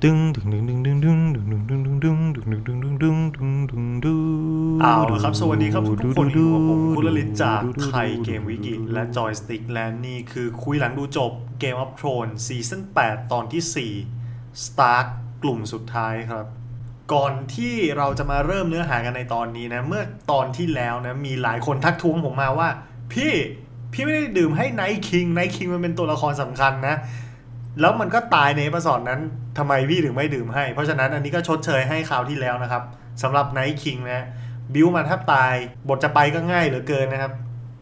ดึงดึงดึงดึงดึงดึงดึงดึงดึงดึงดึงดึงดึงดึงดึงดึงดึงดึงดึงเอาละครับสวัสดีครับทุกคนอยู่กับผมคุณลลิตจากไทยเกมวิกิและจอยสติ๊กและนี่คือคุยหลังดูจบ Game of Thrones ซีซั่น8ตอนที่4 Stark กลุ่มสุดท้ายครับก่อนที่เราจะมาเริ่มเนื้อหากันในตอนนี้นะเมื่อตอนที่แล้วนะมีหลายคนทักท้วงผมมาว่าพี่ไม่ได้ดื่มให้ไนท์คิงมันเป็นตัวละครสำคัญนะแล้วมันก็ตายในเอพิโซดนั้นทำไมพี่ถึงไม่ดื่มให้เพราะฉะนั้นอันนี้ก็ชดเชยให้คราวที่แล้วนะครับสำหรับไนท์คิงนะบิวมาแทบตายบทจะไปก็ง่ายเหลือเกินนะครับ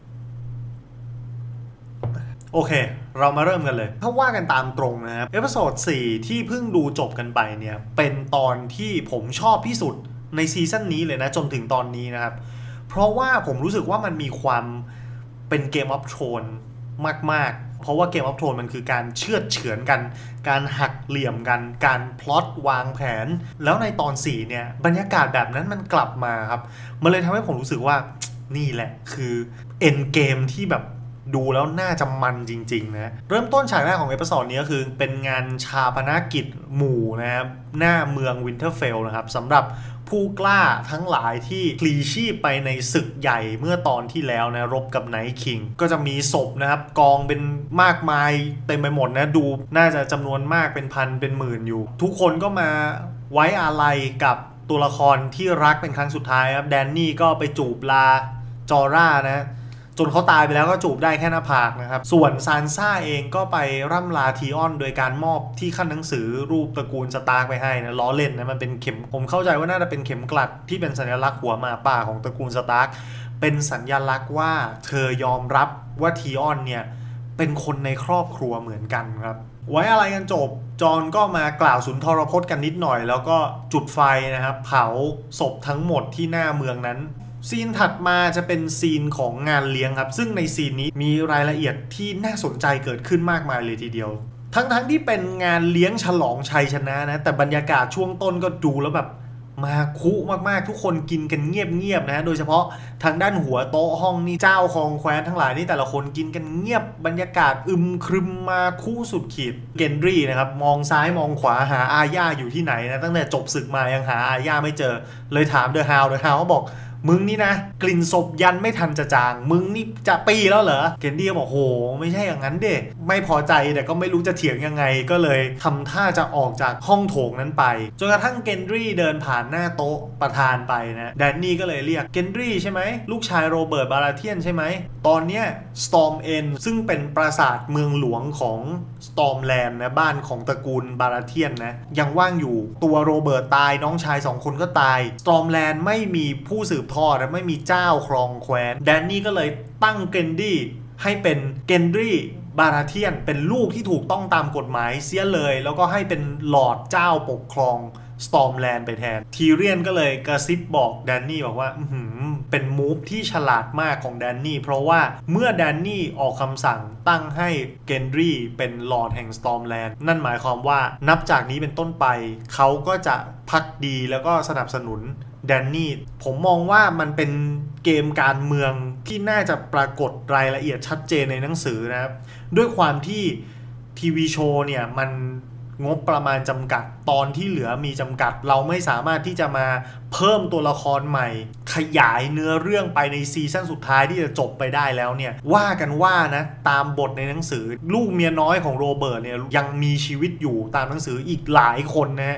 โอเคเรามาเริ่มกันเลยถ้าว่ากันตามตรงนะครับเอพิโซด4ที่เพิ่งดูจบกันไปเนี่ยเป็นตอนที่ผมชอบที่สุดในซีซั่นนี้เลยนะจนถึงตอนนี้นะครับเพราะว่าผมรู้สึกว่ามันมีความเป็นเกมออฟโทนมากๆเพราะว่าเกมออฟโทนมันคือการเชือดเฉือนกันการหักเหลี่ยมกันการพล็อตวางแผนแล้วในตอน4เนี่ยบรรยากาศแบบนั้นมันกลับมาครับมันเลยทำให้ผมรู้สึกว่านี่แหละคือเอ็นเกมที่แบบดูแล้วน่าจะมันจริงๆนะเริ่มต้นฉากแรกของเอพิโซดนี้ก็คือเป็นงานชาปนกิจหมู่นะครับหน้าเมืองวินเทอร์เฟลนะครับสำหรับผู้กล้าทั้งหลายที่พลีชีพไปในศึกใหญ่เมื่อตอนที่แล้วนะรบกับไนท์คิงก็จะมีศพนะครับกองเป็นมากมายเต็มไปหมดนะดูน่าจะจำนวนมากเป็นพันเป็นหมื่นอยู่ทุกคนก็มาไว้อาลัยกับตัวละครที่รักเป็นครั้งสุดท้ายครับแดนนี่ก็ไปจูบลาจอร่านะจนเขาตายไปแล้วก็จูบได้แค่หน้าผากนะครับส่วนซานซ่าเองก็ไปร่ำลาทีออนโดยการมอบที่ขั้นหนังสือรูปตระกูลสตาร์กไปให้นะล้อเล่นนะมันเป็นเข็มผมเข้าใจว่าน่าจะเป็นเข็มกลัดที่เป็นสัญลักษณ์หัวหมาป่าของตระกูลสตาร์กเป็นสัญลักษณ์ว่าเธอยอมรับว่าทีออนเนี่ยเป็นคนในครอบครัวเหมือนกันครับไว้อะไรกันจบจอห์นก็มากล่าวสุนทรพจน์กันนิดหน่อยแล้วก็จุดไฟนะครับเผาศพทั้งหมดที่หน้าเมืองนั้นซีนถัดมาจะเป็นซีนของงานเลี้ยงครับซึ่งในซีนนี้มีรายละเอียดที่น่าสนใจเกิดขึ้นมากมายเลยทีเดียวทั้งที่เป็นงานเลี้ยงฉลองชัยชนะนะแต่บรรยากาศช่วงต้นก็ดูแล้วแบบมาคุมากๆทุกคนกินกันเงียบๆนะโดยเฉพาะทางด้านหัวโต๊ะห้องนี่เจ้าคองแคว้นทั้งหลายนี่แต่ละคนกินกันเงียบบรรยากาศอึมครึมมาคุสุดขีดเกนรี่นะครับมองซ้ายมองขวาหาอาญาอยู่ที่ไหนนะตั้งแต่จบศึกมายังหาอาญาไม่เจอเลยถามเดอะฮาวก็บอกมึงนี่นะกลิ่นศพยันไม่ทันจะจางมึงนี่จะปีแล้วเหรอเกนดี้บอกโหไม่ใช่อย่างนั้นเด็ไม่พอใจแต่ก็ไม่รู้จะเถียงยังไงก็เลยทำท่าจะออกจากห้องโถงนั้นไปจนกระทั่งเกนดี้เดินผ่านหน้าโต๊ะประธานไปนะแดนนี่ก็เลยเรียกเกนดี้ใช่ไหมลูกชายโรเบิร์ตบาราเทียนใช่ไหมตอนเนี้ยสตอร์มเอ็นซึ่งเป็นปราสาทเมืองหลวงของสตอร์มแลนด์นะบ้านของตระกูลบาราเทียนนะยังว่างอยู่ตัวโรเบิร์ตตายน้องชาย2คนก็ตายสตอร์มแลนด์ไม่มีผู้สืบทอดและไม่มีเจ้าครองแคว้นแดนนี่ก็เลยตั้งเกนดี้ให้เป็นเกนดี้บาราเทียนเป็นลูกที่ถูกต้องตามกฎหมายเสียเลยแล้วก็ให้เป็นหลอร์ดเจ้าปกครองสตอร์มแลนด์ไปแทนทีเรียนก็เลยกระซิบบอกแดนนี่บอกว่าเป็นมูฟที่ฉลาดมากของแดนนี่เพราะว่าเมื่อแดนนี่ออกคำสั่งตั้งให้เกนรี่เป็นลอร์ดแห่งสตอร์มแลนด์นั่นหมายความว่านับจากนี้เป็นต้นไปเขาก็จะพักดีแล้วก็สนับสนุนแดนนี่ผมมองว่ามันเป็นเกมการเมืองที่น่าจะปรากฏรายละเอียดชัดเจนในหนังสือนะครับด้วยความที่ทีวีโชว์เนี่ยมันงบประมาณจำกัดตอนที่เหลือมีจำกัดเราไม่สามารถที่จะมาเพิ่มตัวละครใหม่ขยายเนื้อเรื่องไปในซีซั่นสุดท้ายที่จะจบไปได้แล้วเนี่ยว่ากันว่านะตามบทในหนังสือลูกเมียน้อยของโรเบิร์ตเนี่ยยังมีชีวิตอยู่ตามหนังสืออีกหลายคนนะ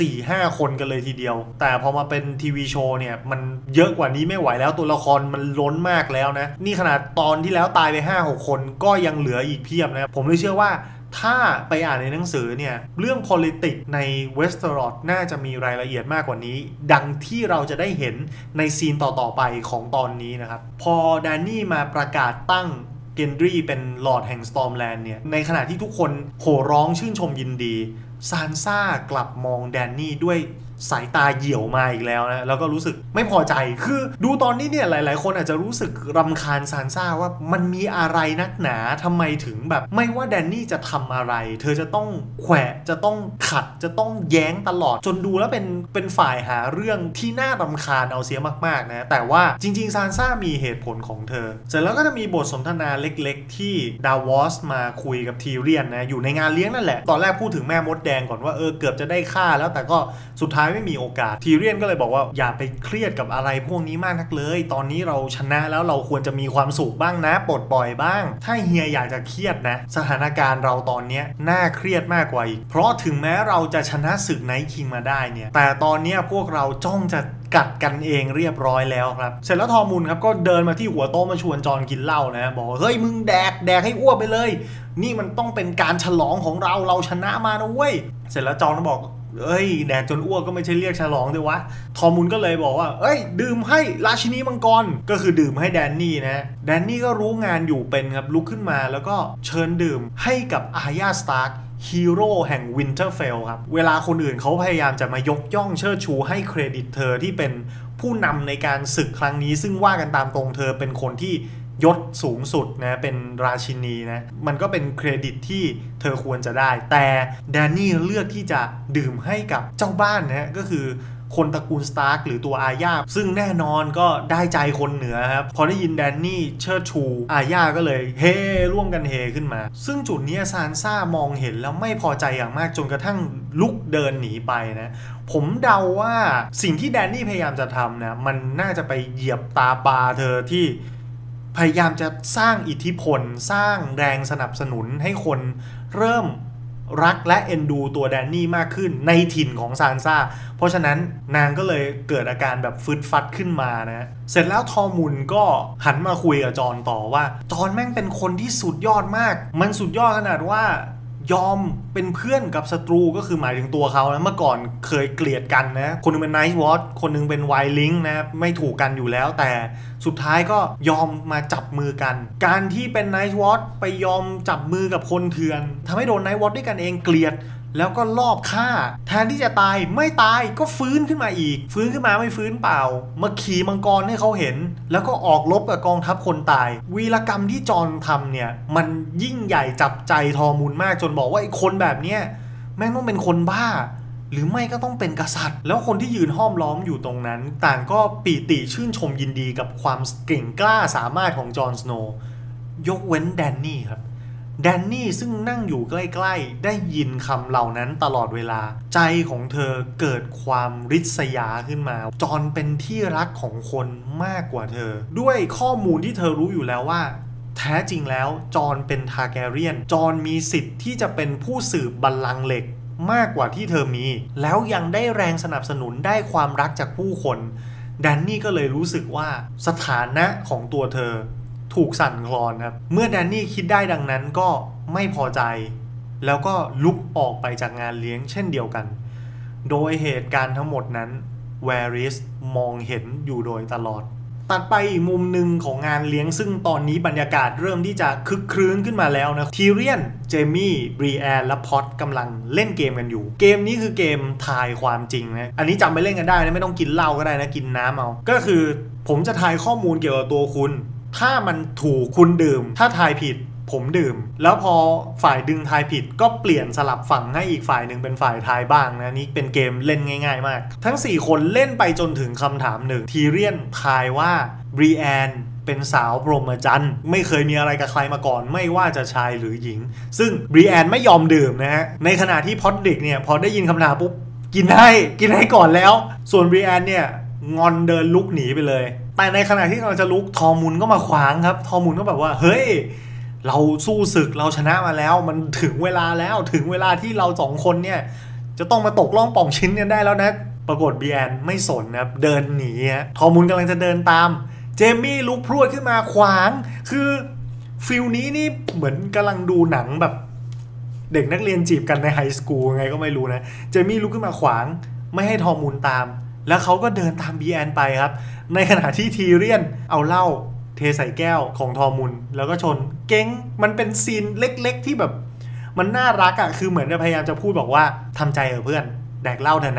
4-5 คนกันเลยทีเดียวแต่พอมาเป็นทีวีโชว์เนี่ยมันเยอะกว่านี้ไม่ไหวแล้วตัวละครมันล้นมากแล้วนะนี่ขนาดตอนที่แล้วตายไป 5-6 คนก็ยังเหลืออีกเพียบนะผมเลยเชื่อว่าถ้าไปอ่านในหนังสือเนี่ยเรื่อง politics ใน Westeros น่าจะมีรายละเอียดมากกว่านี้ดังที่เราจะได้เห็นในซีนต่อๆไปของตอนนี้นะครับพอแดนนี่มาประกาศตั้งเกนรี่เป็นลอร์ดแห่งสตอร์มแลนด์เนี่ยในขณะที่ทุกคนโห่ร้องชื่นชมยินดีซานซ่ากลับมองแดนนี่ด้วยสายตาเหี่ยวมาอีกแล้วนะแล้วก็รู้สึกไม่พอใจคือดูตอนนี้เนี่ยหลายๆคนอาจจะรู้สึกรำคาญซานซ่าว่ามันมีอะไรนักหนาทำไมถึงแบบไม่ว่าแดนนี่จะทำอะไรเธอจะต้องแขวะจะต้องขัดจะต้องแย้งตลอดจนดูแล้วเป็นฝ่ายหาเรื่องที่น่ารำคาญเอาเสียมากๆนะแต่ว่าจริงๆซานซ่ามีเหตุผลของเธอเสร็จแล้วก็จะมีบทสนทนาเล็กๆที่ดาวอสมาคุยกับทีเรียนนะอยู่ในงานเลี้ยงนั่นแหละตอนแรกพูดถึงแม่มดแดงก่อนว่าเกือบจะได้ฆ่าแล้วแต่ก็สุดท้ายไม่มีโอกาสทีเรียนก็เลยบอกว่าอย่าไปเครียดกับอะไรพวกนี้มากนักเลยตอนนี้เราชนะแล้วเราควรจะมีความสุขบ้างนะปลดปล่อยบ้างถ้าเฮียอยากจะเครียดนะสถานการณ์เราตอนนี้น่าเครียดมากกว่าอีกเพราะถึงแม้เราจะชนะศึกไนท์คิงมาได้เนี่ยแต่ตอนนี้พวกเราจ้องจะกัดกันเองเรียบร้อยแล้วครับเสร็จแล้วทอมุนครับก็เดินมาที่หัวโต๊ะมาชวนจอนกินเหล้านะบอกเฮ้ยมึงแดกให้อ้วกไปเลยนี่มันต้องเป็นการฉลองของเราชนะมานะเว้ยเสร็จแล้วจอนก็บอกแดกจนอ้วกก็ไม่ใช่เรียกฉลองด้วยวะทอมุนก็เลยบอกว่าดื่มให้ราชินีมังกรก็คือดื่มให้แดนนี่นะแดนนี่ก็รู้งานอยู่เป็นครับลุกขึ้นมาแล้วก็เชิญดื่มให้กับอาร์ยาสตาร์กฮีโร่แห่งวินเทอร์เฟลครับเวลาคนอื่นเขาพยายามจะมายกย่องเชิดชูให้เครดิตเธอที่เป็นผู้นำในการศึกครั้งนี้ซึ่งว่ากันตามตรงเธอเป็นคนที่ยศสูงสุดนะเป็นราชินีนะมันก็เป็นเครดิตที่เธอควรจะได้แต่แดนนี่เลือกที่จะดื่มให้กับเจ้าบ้านนะก็คือคนตระกูลสตาร์กหรือตัวอาญาซึ่งแน่นอนก็ได้ใจคนเหนือครับพอได้ยินแดนนี่เชิดชูอาญาก็เลยเฮร่วมกันเฮขึ้นมาซึ่งจุดนี้ซานซ่ามองเห็นแล้วไม่พอใจอย่างมากจนกระทั่งลุกเดินหนีไปนะผมเดาว่าสิ่งที่แดนนี่พยายามจะทำนะมันน่าจะไปเหยียบตาปลาเธอที่พยายามจะสร้างอิทธิพลสร้างแรงสนับสนุนให้คนเริ่มรักและเอ็นดูตัวแดนนี่มากขึ้นในถิ่นของซานซ่าเพราะฉะนั้นนางก็เลยเกิดอาการแบบฟึดฟัดขึ้นมานะเสร็จแล้วทอมุนก็หันมาคุยกับจอนต่อว่าจอนแม่งเป็นคนที่สุดยอดมากมันสุดยอดขนาดว่ายอมเป็นเพื่อนกับศัตรูก็คือหมายถึงตัวเขานะเมื่อก่อนเคยเกลียดกันนะคนนึงเป็นไนท์วอตคนนึงเป็นไวลิงนะไม่ถูกกันอยู่แล้วแต่สุดท้ายก็ยอมมาจับมือกันการที่เป็นไนท์วอตไปยอมจับมือกับคนเถื่อนทำให้โดนไนท์วอตด้วยกันเองเกลียดแล้วก็ลอบฆ่าแทนที่จะตายไม่ตายก็ฟื้นขึ้นมาอีกฟื้นขึ้นมาไม่ฟื้นเปล่ามาขี่มังกรให้เขาเห็นแล้วก็ออกรบกับกองทัพคนตายวีรกรรมที่จอนทำเนี่ยมันยิ่งใหญ่จับใจทอมุนมากจนบอกว่าไอ้คนแบบเนี้ยแม่งต้องเป็นคนบ้าหรือไม่ก็ต้องเป็นกษัตริย์แล้วคนที่ยืนห้อมล้อมอยู่ตรงนั้นต่างก็ปีติชื่นชมยินดีกับความเก่งกล้าสามารถของจอห์นสโนว์ยกเว้นแดนนี่ครับแดนนี่ซึ่งนั่งอยู่ใกล้ๆได้ยินคำเหล่านั้นตลอดเวลาใจของเธอเกิดความริษยาขึ้นมาจอนเป็นที่รักของคนมากกว่าเธอด้วยข้อมูลที่เธอรู้อยู่แล้วว่าแท้จริงแล้วจอนเป็นทาร์แกเรียนจอนมีสิทธิ์ที่จะเป็นผู้สืบบัลลังก์เหล็กมากกว่าที่เธอมีแล้วยังได้แรงสนับสนุนได้ความรักจากผู้คนแดนนี่ก็เลยรู้สึกว่าสถานะของตัวเธอถูกสั่นคลอนครับเมื่อแดนนี่คิดได้ดังนั้นก็ไม่พอใจแล้วก็ลุกออกไปจากงานเลี้ยงเช่นเดียวกันโดยเหตุการณ์ทั้งหมดนั้นแวริสมองเห็นอยู่โดยตลอดตัดไปอีกมุมหนึ่งของงานเลี้ยงซึ่งตอนนี้บรรยากาศเริ่มที่จะคึกครื้นขึ้นมาแล้วนะทีเรียนเจมี่บรีแอนและพอตกำลังเล่นเกมกันอยู่เกมนี้คือเกมทายความจริงนะอันนี้จำไปเล่นกันได้นะไม่ต้องกินเหล้าก็ได้นะกินน้ำเอาก็คือผมจะทายข้อมูลเกี่ยวกับตัวคุณถ้ามันถูกคุณดื่มถ้าทายผิดผมดื่มแล้วพอฝ่ายดึงทายผิดก็เปลี่ยนสลับฝั่งให้อีกฝ่ายหนึ่งเป็นฝ่ายทายบ้างนะนี่เป็นเกมเล่นง่ายๆมากทั้ง4คนเล่นไปจนถึงคำถามหนึ่งทีเรียนทายว่าบรีแอนเป็นสาวพรหมจรรย์ไม่เคยมีอะไรกับใครมาก่อนไม่ว่าจะชายหรือหญิงซึ่งบรีแอนไม่ยอมดื่มนะฮะในขณะที่พอดดิกเนี่ยพอได้ยินคำถามปุ๊บกินให้ก่อนแล้วส่วนบรีแอนเนี่ยงอนเดินลุกหนีไปเลยแต่ในขณะที่เราจะลุกทอมุนก็มาขวางครับทอมุนก็แบบว่าเฮ้ยเราสู้ศึกเราชนะมาแล้วมันถึงเวลาแล้วถึงเวลาที่เรา2คนเนี่ยจะต้องมาตกล่องป่องชิ้นกันได้แล้วนะปรากฏบรีแอนไม่สนนะครับเดินหนีทอมุนกำลังจะเดินตามเจมี่ลุกพรวดขึ้นมาขวางคือฟิลนี้นี่เหมือนกำลังดูหนังแบบเด็กนักเรียนจีบกันในไฮสคูลไงก็ไม่รู้นะเจมี่ลุกขึ้นมาขวางไม่ให้ทอมุนตามแล้วเขาก็เดินตามบรีแอนไปครับในขณะที่ทีเรียนเอาเหล้าเทใส่แก้วของทอมุนแล้วก็ชนเก้งมันเป็นซีนเล็กๆที่แบบมันน่ารักอ่ะคือเหมือนจะพยายามจะพูดบอกว่าทำใจเพื่อนแดกเหล้าเถอะนะ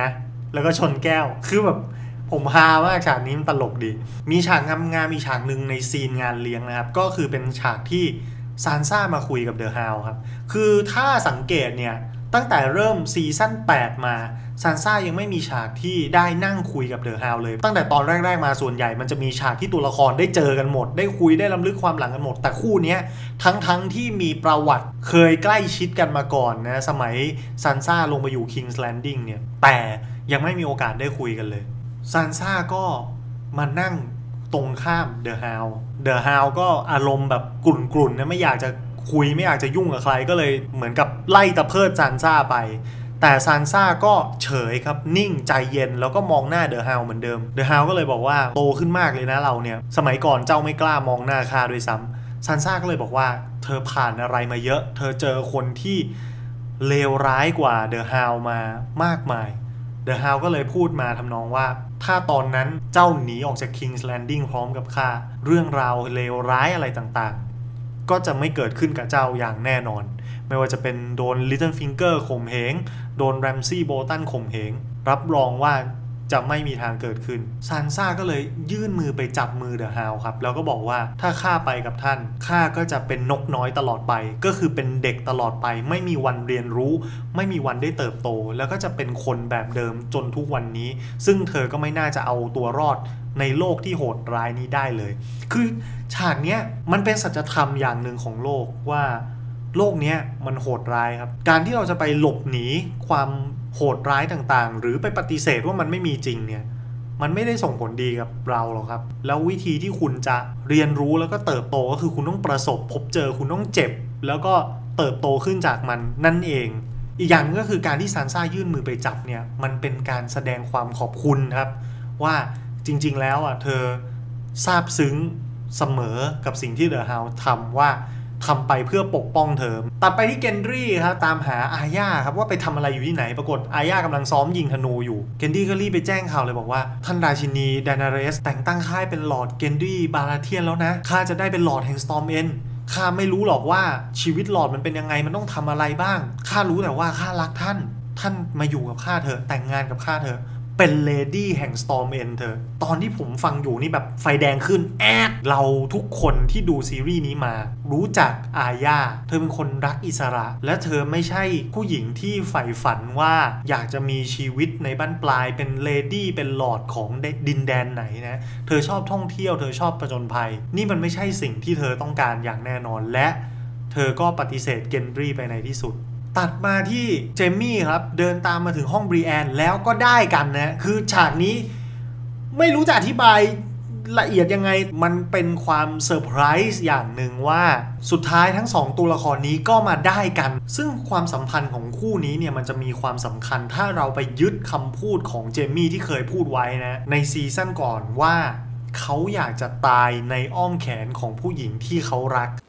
แล้วก็ชนแก้วคือแบบผมฮามากฉากนี้มันตลกดีมีฉากงามมีฉากหนึ่งในซีนงานเลี้ยงนะครับก็คือเป็นฉากที่ซานซ่ามาคุยกับเดอะฮาวครับคือถ้าสังเกตเนี่ยตั้งแต่เริ่มซีซั่น8มาซานซ่ายังไม่มีฉากที่ได้นั่งคุยกับเดอะฮาวเลยตั้งแต่ตอนแรกๆมาส่วนใหญ่มันจะมีฉากที่ตัวละครได้เจอกันหมดได้คุยได้รำลึกความหลังกันหมดแต่คู่นี้ทั้งที่มีประวัติเคยใกล้ชิดกันมาก่อนนะสมัยซานซ่าลงไปอยู่ King's Landing เนี่ยแต่ยังไม่มีโอกาสได้คุยกันเลยซานซ่าก็มานั่งตรงข้ามเดอะฮาวก็อารมณ์แบบกลุ่นๆนะไม่อยากจะคุยไม่อยากจะยุ่งกับใครก็เลยเหมือนกับไล่ตะเพิดซานซ่าไปแต่ซานซ่าก็เฉยครับนิ่งใจเย็นแล้วก็มองหน้าเดอะฮาวเหมือนเดิมเดอะฮาวก็เลยบอกว่าโตขึ้นมากเลยนะเราเนี่ยสมัยก่อนเจ้าไม่กล้ามองหน้าข้าด้วยซ้ำซานซ่าก็เลยบอกว่าเธอผ่านอะไรมาเยอะเธอเจอคนที่เลวร้ายกว่าเดอะฮาวมามากมายเดอะฮาวก็เลยพูดมาทำนองว่าถ้าตอนนั้นเจ้าหนีออกจาก King's Landing พร้อมกับข้าเรื่องราวเลวร้ายอะไรต่างๆก็จะไม่เกิดขึ้นกับเจ้าอย่างแน่นอนไม่ว่าจะเป็นโดน Little Finger ข่มเหงโดน Ramsay Bolton ข่มเหงรับรองว่าจะไม่มีทางเกิดขึ้นซานซ่าก็เลยยื่นมือไปจับมือเดอะฮาวครับแล้วก็บอกว่าถ้าข้าไปกับท่านข้าก็จะเป็นนกน้อยตลอดไปก็คือเป็นเด็กตลอดไปไม่มีวันเรียนรู้ไม่มีวันได้เติบโตแล้วก็จะเป็นคนแบบเดิมจนทุกวันนี้ซึ่งเธอก็ไม่น่าจะเอาตัวรอดในโลกที่โหดร้ายนี้ได้เลยคือฉากเนี้ยมันเป็นสัจธรรมอย่างหนึ่งของโลกว่าโลกนี้มันโหดร้ายครับการที่เราจะไปหลบหนีความโหดร้ายต่างๆหรือไปปฏิเสธว่ามันไม่มีจริงเนี่ยมันไม่ได้ส่งผลดีกับเราหรอกครับแล้ววิธีที่คุณจะเรียนรู้แล้วก็เติบโตก็คือคุณต้องประสบพบเจอคุณต้องเจ็บแล้วก็เติบโตขึ้นจากมันนั่นเองอีกอย่างก็คือการที่ซานซ่ายื่นมือไปจับเนี่ยมันเป็นการแสดงความขอบคุณครับว่าจริงๆแล้วเธอซาบซึ้งเสมอกับสิ่งที่เดอะฮาวทำว่าทำไปเพื่อปกป้องเธอตัดไปที่เกนรี่ครับตามหาอาญาครับว่าไปทำอะไรอยู่ที่ไหนปรากฏอาญากำลังซ้อมยิงธนูอยู่เกนรี่ก็รีบไปแจ้งข่าวเลยบอกว่าท่านราชินีดานาเรสแต่งตั้งข้าเป็นลอร์ดเกนรี่บาราเทียนแล้วนะข้าจะได้เป็นลอร์ดแห่งสตอร์มเอ็นข้าไม่รู้หรอกว่าชีวิตลอร์ดมันเป็นยังไงมันต้องทำอะไรบ้างข้ารู้แต่ว่าข้ารักท่านมาอยู่กับข้าเถอะแต่งงานกับข้าเถอะเป็นเลดี้แห่ง Storm End เธอตอนที่ผมฟังอยู่นี่แบบไฟแดงขึ้นแอดเราทุกคนที่ดูซีรีส์นี้มารู้จักอาญาเธอเป็นคนรักอิสระและเธอไม่ใช่ผู้หญิงที่ใฝ่ฝันว่าอยากจะมีชีวิตในบั้นปลายเป็นเลดี้เป็นลอร์ดของดินแดนไหนนะเธอชอบท่องเที่ยวเธอชอบผจญภัยนี่มันไม่ใช่สิ่งที่เธอต้องการอย่างแน่นอนและเธอก็ปฏิเสธเกนรี่ไปในที่สุดตัดมาที่เจมี่ครับเดินตามมาถึงห้องบรีแอนแล้วก็ได้กันนะคือฉากนี้ไม่รู้จะอธิบายละเอียดยังไงมันเป็นความเซอร์ไพรส์อย่างหนึ่งว่าสุดท้ายทั้ง2ตัวละครนี้ก็มาได้กันซึ่งความสัมพันธ์ของคู่นี้เนี่ยมันจะมีความสำคัญถ้าเราไปยึดคำพูดของเจมี่ที่เคยพูดไว้นะในซีซั่นก่อนว่าเขาอยากจะตายในอ้อมแขนของผู้หญิงที่เขารัก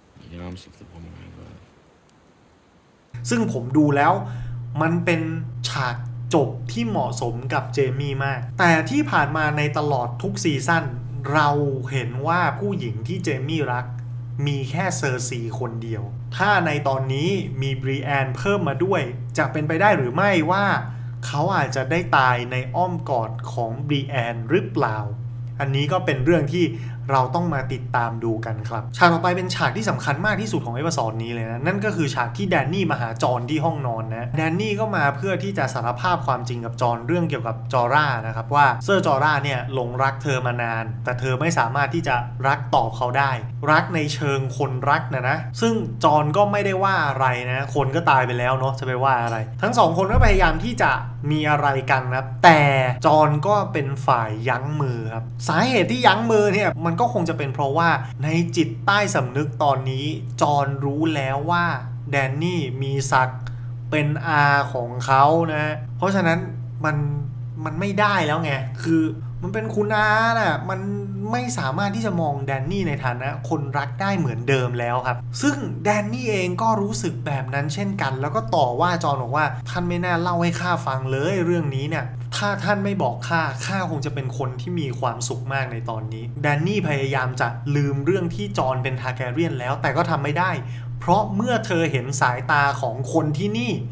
ซึ่งผมดูแล้วมันเป็นฉากจบที่เหมาะสมกับเจมี่มากแต่ที่ผ่านมาในตลอดทุกซีซั่นเราเห็นว่าผู้หญิงที่เจมี่รักมีแค่เซอร์ซีคนเดียวถ้าในตอนนี้มีบรีแอนเพิ่มมาด้วยจะเป็นไปได้หรือไม่ว่าเขาอาจจะได้ตายในอ้อมกอดของบรีแอนหรือเปล่าอันนี้ก็เป็นเรื่องที่เราต้องมาติดตามดูกันครับฉากต่อไปเป็นฉากที่สำคัญมากที่สุดของเอพิโซดนี้เลยนะนั่นก็คือฉากที่แดนนี่มาหาจอห์นที่ห้องนอนนะแดนนี่ก็มาเพื่อที่จะสารภาพความจริงกับจอห์นเรื่องเกี่ยวกับจอร่านะครับว่าเซอร์จอร่าเนี่ยหลงรักเธอมานานแต่เธอไม่สามารถที่จะรักตอบเขาได้รักในเชิงคนรักนะซึ่งจอห์นก็ไม่ได้ว่าอะไรนะคนก็ตายไปแล้วเนาะจะไปว่าอะไรทั้งสองคนก็พยายามที่จะมีอะไรกันนะแต่จอห์นก็เป็นฝ่ายยั้งมือครับสาเหตุที่ยั้งมือเนี่ยมันก็คงจะเป็นเพราะว่าในจิตใต้สำนึกตอนนี้จอห์นรู้แล้วว่าแดนนี่มีศักดิ์เป็นอาของเขานะเพราะฉะนั้นมันไม่ได้แล้วไงคือมันเป็นคุณอาน่ะมันไม่สามารถที่จะมองแดนนี่ในฐานะคนรักได้เหมือนเดิมแล้วครับซึ่งแดนนี่เองก็รู้สึกแบบนั้นเช่นกันแล้วก็ต่อว่าจอห์นบอกว่าท่านไม่น่าเล่าให้ข้าฟังเลยเรื่องนี้เนี่ยถ้าท่านไม่บอกข้าคงจะเป็นคนที่มีความสุขมากในตอนนี้แดนนี่พยายามจะลืมเรื่องที่จอห์นเป็นทาร์แกเรียนแล้วแต่ก็ทำไม่ได้เพราะเมื่อเธอเห็นสายตาของคนที่นี่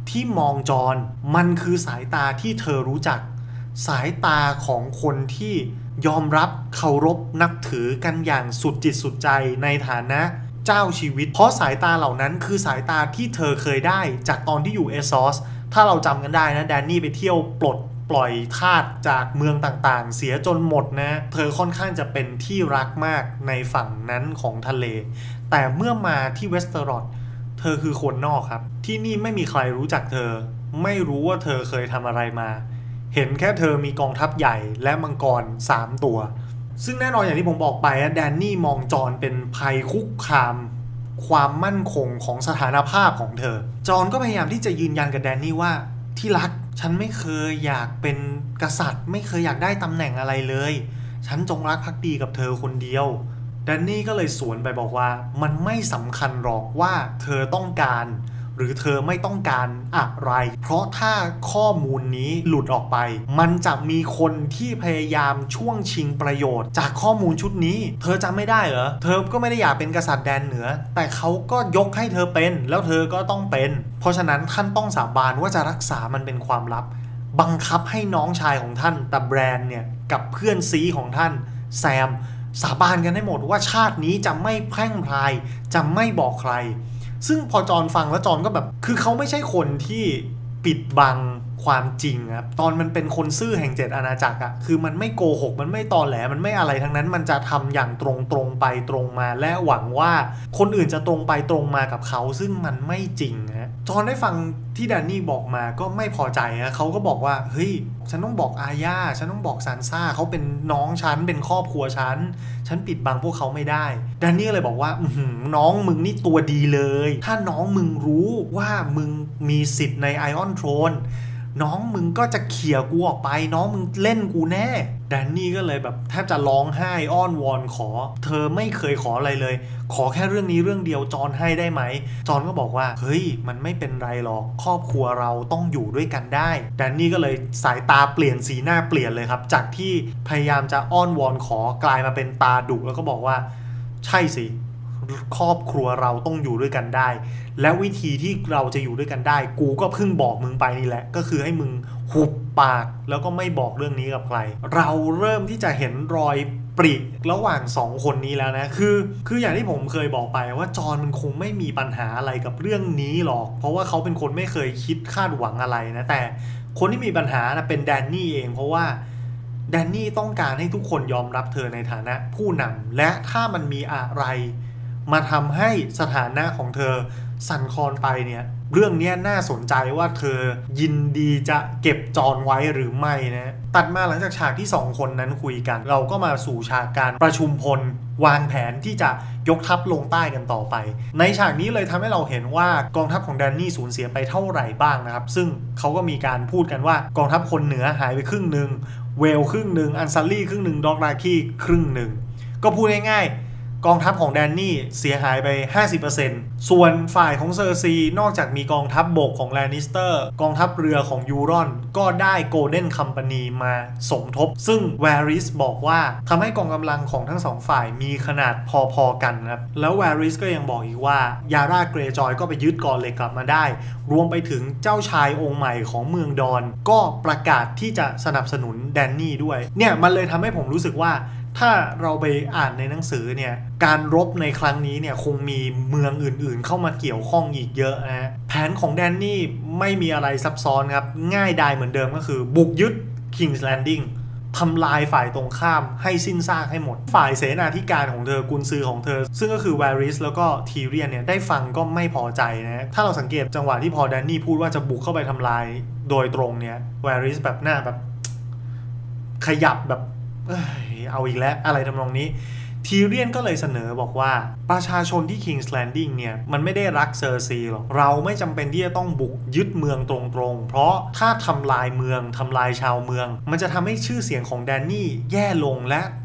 ที่มองจอนมันคือสายตาที่เธอรู้จักสายตาของคนที่ยอมรับเคารพนับถือกันอย่างสุดจิตสุดใจในฐานะเจ้าชีวิตเพราะสายตาเหล่านั้นคือสายตาที่เธอเคยได้จากตอนที่อยู่เอซอสถ้าเราจำกันได้นะแดนนี่ไปเที่ยวปล่อยทาสจากเมืองต่างๆเสียจนหมดนะเธอค่อนข้างจะเป็นที่รักมากในฝั่งนั้นของทะเลแต่เมื่อมาที่เวสเตอรอดเธอคือคนนอกครับที่นี่ไม่มีใครรู้จักเธอไม่รู้ว่าเธอเคยทำอะไรมาเห็นแค่เธอมีกองทัพใหญ่และมังกร3ตัวซึ่งแน่นอนอย่างที่ผมบอกไปแดนนี่มองจอนเป็นภัยคุกคามความมั่นคงของสถานภาพของเธอจอนก็พยายามที่จะยืนยันกับแดนนี่ว่าที่รักฉันไม่เคยอยากเป็นกษัตริย์ไม่เคยอยากได้ตำแหน่งอะไรเลยฉันจงรักภักดีกับเธอคนเดียวแดนนี่ก็เลยสวนไปบอกว่ามันไม่สำคัญหรอกว่าเธอต้องการหรือเธอไม่ต้องการอะไรเพราะถ้าข้อมูลนี้หลุดออกไปมันจะมีคนที่พยายามช่วงชิงประโยชน์จากข้อมูลชุดนี้เธอจำไม่ได้เหรอเธอก็ไม่ได้อยากเป็นกษัตริย์แดนเหนือแต่เขาก็ยกให้เธอเป็นแล้วเธอก็ต้องเป็นเพราะฉะนั้นท่านต้องสาบานว่าจะรักษามันเป็นความลับบังคับให้น้องชายของท่านตาแบรนเนี่ยกับเพื่อนซีของท่านแซมสาบานกันให้หมดว่าชาตินี้จะไม่แพร่งพรายจะไม่บอกใครซึ่งพอจอนฟังแล้วจอนก็แบบคือเขาไม่ใช่คนที่ปิดบังความจริงครับตอนมันเป็นคนซื่อแห่ง7อาณาจักรอะคือมันไม่โกหกมันไม่ตอแหลมันไม่อะไรทั้งนั้นมันจะทำอย่างตรงไปตรงมาและหวังว่าคนอื่นจะตรงไปตรงมากับเขาซึ่งมันไม่จริงฮะจอนได้ฟังที่แดนนี่บอกมาก็ไม่พอใจฮะเขาก็บอกว่าเฮ้ยฉันต้องบอกอาญาฉันต้องบอกซานซ่าเขาเป็นน้องฉันเป็นครอบครัวฉันปิดบังพวกเขาไม่ได้แดนนี่ก็เลยบอกว่าน้องมึงนี่ตัวดีเลยถ้าน้องมึงรู้ว่ามึงมีสิทธิ์ในไอออนโทรนน้องมึงก็จะเขี่ยกูออกไปน้องมึงเล่นกูแน่แดนนี่ก็เลยแบบแทบจะร้องไห้อ้อนวอนขอเธอไม่เคยขออะไรเลยขอแค่เรื่องนี้เรื่องเดียวจอนให้ได้ไหมจอนก็บอกว่าเฮ้ยมันไม่เป็นไรหรอกครอบครัวเราต้องอยู่ด้วยกันได้แดนนี่ก็เลยสายตาเปลี่ยนสีหน้าเปลี่ยนเลยครับจากที่พยายามจะอ้อนวอนขอกลายมาเป็นตาดุแล้วก็บอกว่าใช่สิครอบครัวเราต้องอยู่ด้วยกันได้และวิธีที่เราจะอยู่ด้วยกันได้กูก็เพิ่งบอกมึงไปนี่แหละก็คือให้มึงหุบปากแล้วก็ไม่บอกเรื่องนี้กับใครเราเริ่มที่จะเห็นรอยปริระหว่าง2คนนี้แล้วนะคืออย่างที่ผมเคยบอกไปว่าจอนมันคงไม่มีปัญหาอะไรกับเรื่องนี้หรอกเพราะว่าเขาเป็นคนไม่เคยคิดคาดหวังอะไรนะแต่คนที่มีปัญหานะเป็นแดนนี่เองเพราะว่าแดนนี่ต้องการให้ทุกคนยอมรับเธอในฐานะผู้นำและถ้ามันมีอะไรมาทำให้สถานะของเธอสั่นคลอนไปเนี่ยเรื่องนี้น่าสนใจว่าเธอยินดีจะเก็บจอนไว้หรือไม่นะตัดมาหลังจากฉากที่2คนนั้นคุยกันเราก็มาสู่ฉากการประชุมพลวางแผนที่จะยกทัพลงใต้กันต่อไปในฉากนี้เลยทำให้เราเห็นว่ากองทัพของแดนนี่สูญเสียไปเท่าไหร่บ้างนะครับซึ่งเขาก็มีการพูดกันว่ากองทัพคนเหนือหายไปครึ่งหนึ่งเวลครึ่งหนึ่งอันซัลลี่ครึ่งหนึ่งด็อกราคีครึ่งหนึ่งก็พูดง่ายๆกองทัพของแดนนี่เสียหายไป 50% ส่วนฝ่ายของเซอร์ซีนอกจากมีกองทัพบกของแลนนิสเตอร์กองทัพเรือของยูรอนก็ได้โกลเด้นคัมพานีมาสมทบซึ่งแวริสบอกว่าทำให้กองกำลังของทั้ง2ฝ่ายมีขนาดพอๆกันครับแล้วแวริสก็ยังบอกอีกว่ายาร่าเกรย์จอยก็ไปยึดเกาะเหล็กกลับมาได้รวมไปถึงเจ้าชายองค์ใหม่ของเมืองดอนก็ประกาศที่จะสนับสนุนแดนนี่ด้วยเนี่ยมันเลยทำให้ผมรู้สึกว่าถ้าเราไปอ่านในหนังสือเนี่ยการรบในครั้งนี้เนี่ยคงมีเมืองอื่นๆเข้ามาเกี่ยวข้องอีกเยอะนะแผนของแดนนี่ไม่มีอะไรซับซ้อนครับง่ายดายเหมือนเดิมก็คือบุกยึด King's Landing ทำลายฝ่ายตรงข้ามให้สิ้นซากให้หมดฝ่ายเสนาธิการของเธอกุนซือของเธอซึ่งก็คือแวริสแล้วก็ทีเรียนเนี่ยได้ฟังก็ไม่พอใจนะถ้าเราสังเกตจังหวะที่พอแดนนี่พูดว่าจะบุกเข้าไปทำลายโดยตรงเนี่ยแวริสแบบหน้าแบบขยับแบบเอาอีกแล้วอะไรทำนองนี้ทีเรียนก็เลยเสนอบอกว่าประชาชนที่ King's Landing เนี่ยมันไม่ได้รักเซอร์ซีหรอกเราไม่จำเป็นที่จะต้องบุกยึดเมืองตรงๆเพราะถ้าทำลายเมืองทำลายชาวเมืองมันจะทำให้ชื่อเสียงของแดนนี่แย่ลงและ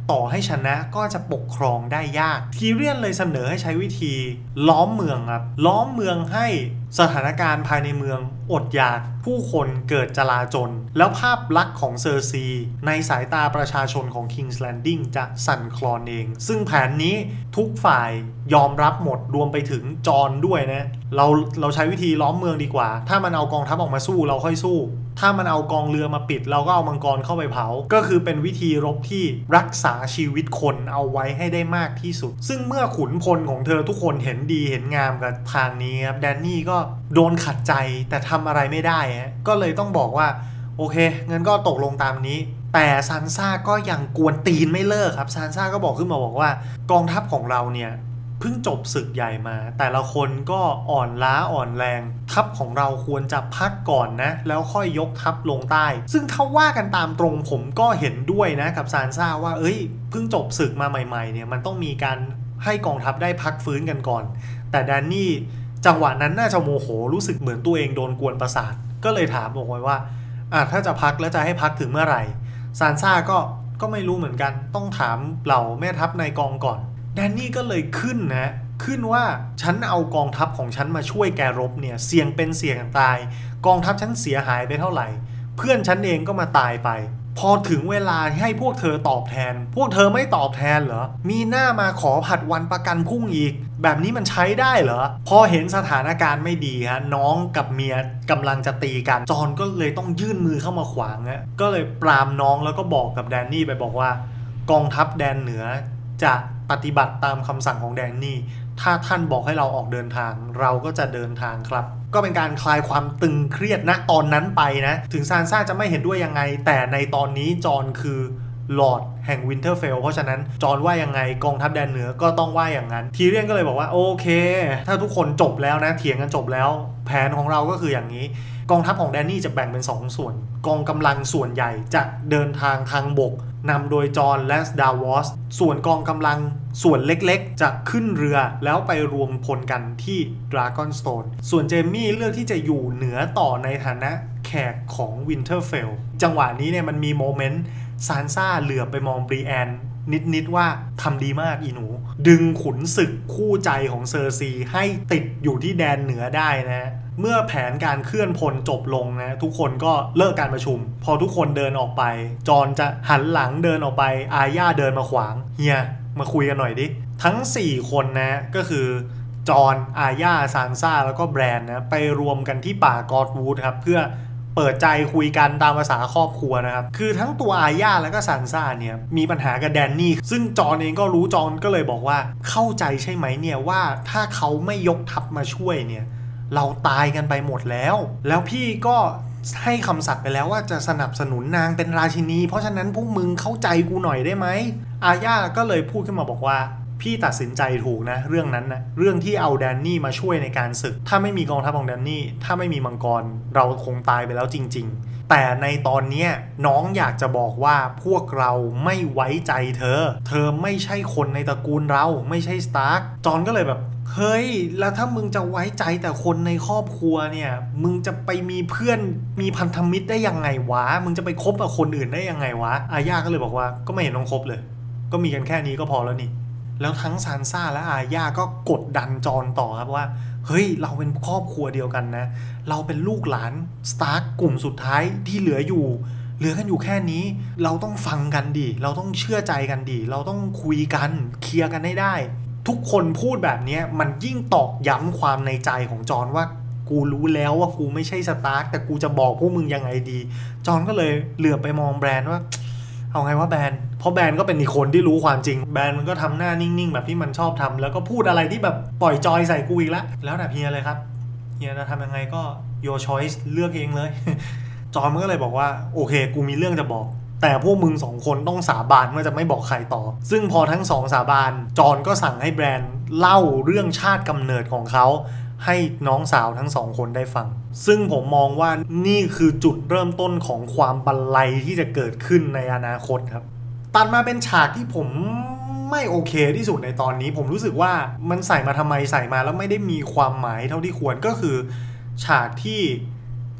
ต่อให้ชนะก็จะปกครองได้ยากทีเรียนเลยเสนอให้ใช้วิธีล้อมเมืองครับล้อมเมืองให้สถานการณ์ภายในเมืองอดอยากผู้คนเกิดจลาจลแล้วภาพลักษณ์ของเซอร์ซีในสายตาประชาชนของ King's Landing จะสั่นคลอนเองซึ่งแผนนี้ทุกฝ่ายยอมรับหมดรวมไปถึงจอห์นด้วยนะเราใช้วิธีล้อมเมืองดีกว่าถ้ามันเอากองทัพออกมาสู้เราค่อยสู้ถ้ามันเอากองเรือมาปิดเราก็เอามังกรเข้าไปเผาก็คือเป็นวิธีรบที่รักษาชีวิตคนเอาไว้ให้ได้มากที่สุดซึ่งเมื่อขุนพลของเธอทุกคนเห็นดีเห็นงามกับทางนี้ครับแดนนี่ก็โดนขัดใจแต่ทำอะไรไม่ได้ก็เลยต้องบอกว่าโอเคงั้นก็ตกลงตามนี้แต่ซานซ่าก็ยังกวนตีนไม่เลิกครับซานซ่าก็บอกขึ้นมาบอกว่ากองทัพของเราเนี่ยเพิ่งจบศึกใหญ่มาแต่ละคนก็อ่อนล้าอ่อนแรงทัพของเราควรจะพักก่อนนะแล้วค่อยยกทัพลงใต้ซึ่งถ้าว่ากันตามตรงผมก็เห็นด้วยนะกับซานซ่าว่าเพิ่งจบศึกมาใหม่ๆเนี่ยมันต้องมีการให้กองทัพได้พักฟื้นกันก่อนแต่แดนนี่จังหวะนั้นน่าจะโมโหรู้สึกเหมือนตัวเองโดนกวนประสาทก็เลยถามบอกไว้ว่าถ้าจะพักแล้วจะให้พักถึงเมื่อไหร่ซานซ่าก็ไม่รู้เหมือนกันต้องถามเหล่าแม่ทัพนายกองก่อนแดนนี่ก็เลยขึ้นว่าฉันเอากองทัพของฉันมาช่วยแกรบเนี่ยเสี่ยงเป็นเสี่ยงตายกองทัพฉันเสียหายไปเท่าไหร่เพื่อนฉันเองก็มาตายไปพอถึงเวลาให้พวกเธอตอบแทนพวกเธอไม่ตอบแทนเหรอมีหน้ามาขอผัดวันประกันพรุ่งอีกแบบนี้มันใช้ได้เหรอพอเห็นสถานการณ์ไม่ดีฮะน้องกับเมียกำลังจะตีกันจอห์นก็เลยต้องยื่นมือเข้ามาขวางก็เลยปรามน้องแล้วก็บอกกับแดนนี่ไปบอกว่ากองทัพแดนเหนือจะปฏิบัติตามคำสั่งของแดนนี่ถ้าท่านบอกให้เราออกเดินทางเราก็จะเดินทางครับก็เป็นการคลายความตึงเครียดณตอนนั้นไปนะถึงซานซ่าจะไม่เห็นด้วยยังไงแต่ในตอนนี้จอห์นคือลอร์ดแห่งวินเทอร์เฟลเพราะฉะนั้นจอห์นว่ายังไงกองทัพแดนเหนือก็ต้องว่าอย่างนั้นทีเรียนก็เลยบอกว่าโอเคถ้าทุกคนจบแล้วนะเถียงกันจบแล้วแผนของเราก็คืออย่างนี้กองทัพของแดนนี่จะแบ่งเป็น2ส่วนกองกำลังส่วนใหญ่จะเดินทางทางบกนำโดยจอห์นและดาวอสส่วนกองกำลังส่วนเล็กๆจะขึ้นเรือแล้วไปรวมพลกันที่ดราก้อนสโตนส่วนเจมี่เลือกที่จะอยู่เหนือต่อในฐานะแขกของวินเทอร์เฟลจังหวะนี้เนี่ยมันมีโมเมนต์ซานซ่าเหลือบไปมองบรีแอนนิดว่าทำดีมากอีหนูดึงขุนศึกคู่ใจของเซอร์ซีให้ติดอยู่ที่แดนเหนือได้นะเมื่อแผนการเคลื่อนพลจบลงนะทุกคนก็เลิกการประชุมพอทุกคนเดินออกไปจอห์นจะหันหลังเดินออกไปอาย่าเดินมาขวางเฮียมาคุยกันหน่อยดิทั้ง4คนนะก็คือจอห์นอาย่าซานซ่าแล้วก็แบรนด์นะไปรวมกันที่ป่ากอดวูดครับเพื่อเปิดใจคุยกันตามภาษาครอบครัวนะครับคือทั้งตัวอาย่าแล้วก็ซานซ่าเนี่ยมีปัญหากับแดนนี่ซึ่งจอห์นเองก็รู้จอห์นก็เลยบอกว่าเข้าใจใช่ไหมเนี่ยว่าถ้าเขาไม่ยกทัพมาช่วยเนี่ยเราตายกันไปหมดแล้วพี่ก็ให้คำสัตย์ไปแล้วว่าจะสนับสนุนนางเป็นราชินีเพราะฉะนั้นพวกมึงเข้าใจกูหน่อยได้ไหมอาย่าก็เลยพูดขึ้นมาบอกว่าพี่ตัดสินใจถูกนะเรื่องนั้นนะเรื่องที่เอาแดนนี่มาช่วยในการศึกถ้าไม่มีกองทัพของแดนนี่ถ้าไม่มีมังกรเราคงตายไปแล้วจริงๆแต่ในตอนนี้น้องอยากจะบอกว่าพวกเราไม่ไว้ใจเธอไม่ใช่คนในตระกูลเราไม่ใช่สตาร์คจอห์นก็เลยแบบเฮ้ยแล้วถ้ามึงจะไว้ใจแต่คนในครอบครัวเนี่ยมึงจะไปมีเพื่อนมีพันธมิตรได้ยังไงวะมึงจะไปคบกับคนอื่นได้ยังไงวะอาย่าก็เลยบอกว่าก็ไม่เห็นต้องคบเลยก็มีกันแค่นี้ก็พอแล้วนี่แล้วทั้งซานซ่าและอาย่าก็กดดันจอห์นต่อครับว่าเฮ้ยเราเป็นครอบครัวเดียวกันนะเราเป็นลูกหลานสตาร์คกลุ่มสุดท้ายที่เหลือกันอยู่แค่นี้เราต้องฟังกันดิเราต้องเชื่อใจกันดิเราต้องคุยกันเคลียร์กันให้ได้ทุกคนพูดแบบนี้มันยิ่งตอกย้ำความในใจของจอห์นว่ากูรู้แล้วว่ากูไม่ใช่สตาร์คแต่กูจะบอกพวกมึงยังไงดีจอห์นก็เลยเหลือบไปมองแบรนด์ว่าเอาไงว่าแบรนด์เพราะแบรนด์ก็เป็นอีกคนที่รู้ความจริงแบรนด์มันก็ทำหน้านิ่งๆแบบที่มันชอบทำแล้วก็พูดอะไรที่แบบปล่อยจอยใส่กูอีกแล้วแต่เฮียเลยครับเฮียจะทำยังไงก็ your choice เลือกเองเลยจอห์นมันก็เลยบอกว่าโอเคกูมีเรื่องจะบอกแต่พวกมึง2คนต้องสาบานว่าจะไม่บอกใครต่อซึ่งพอทั้ง2สาบานจอห์นก็สั่งให้แบรนด์เล่าเรื่องชาติกำเนิดของเขาให้น้องสาวทั้ง2คนได้ฟังซึ่งผมมองว่านี่คือจุดเริ่มต้นของความบันไลที่จะเกิดขึ้นในอนาคตครับตัดมาเป็นฉากที่ผมไม่โอเคที่สุดในตอนนี้ผมรู้สึกว่ามันใส่มาทำไมใส่มาแล้วไม่ได้มีความหมายเท่าที่ควรก็คือฉากที่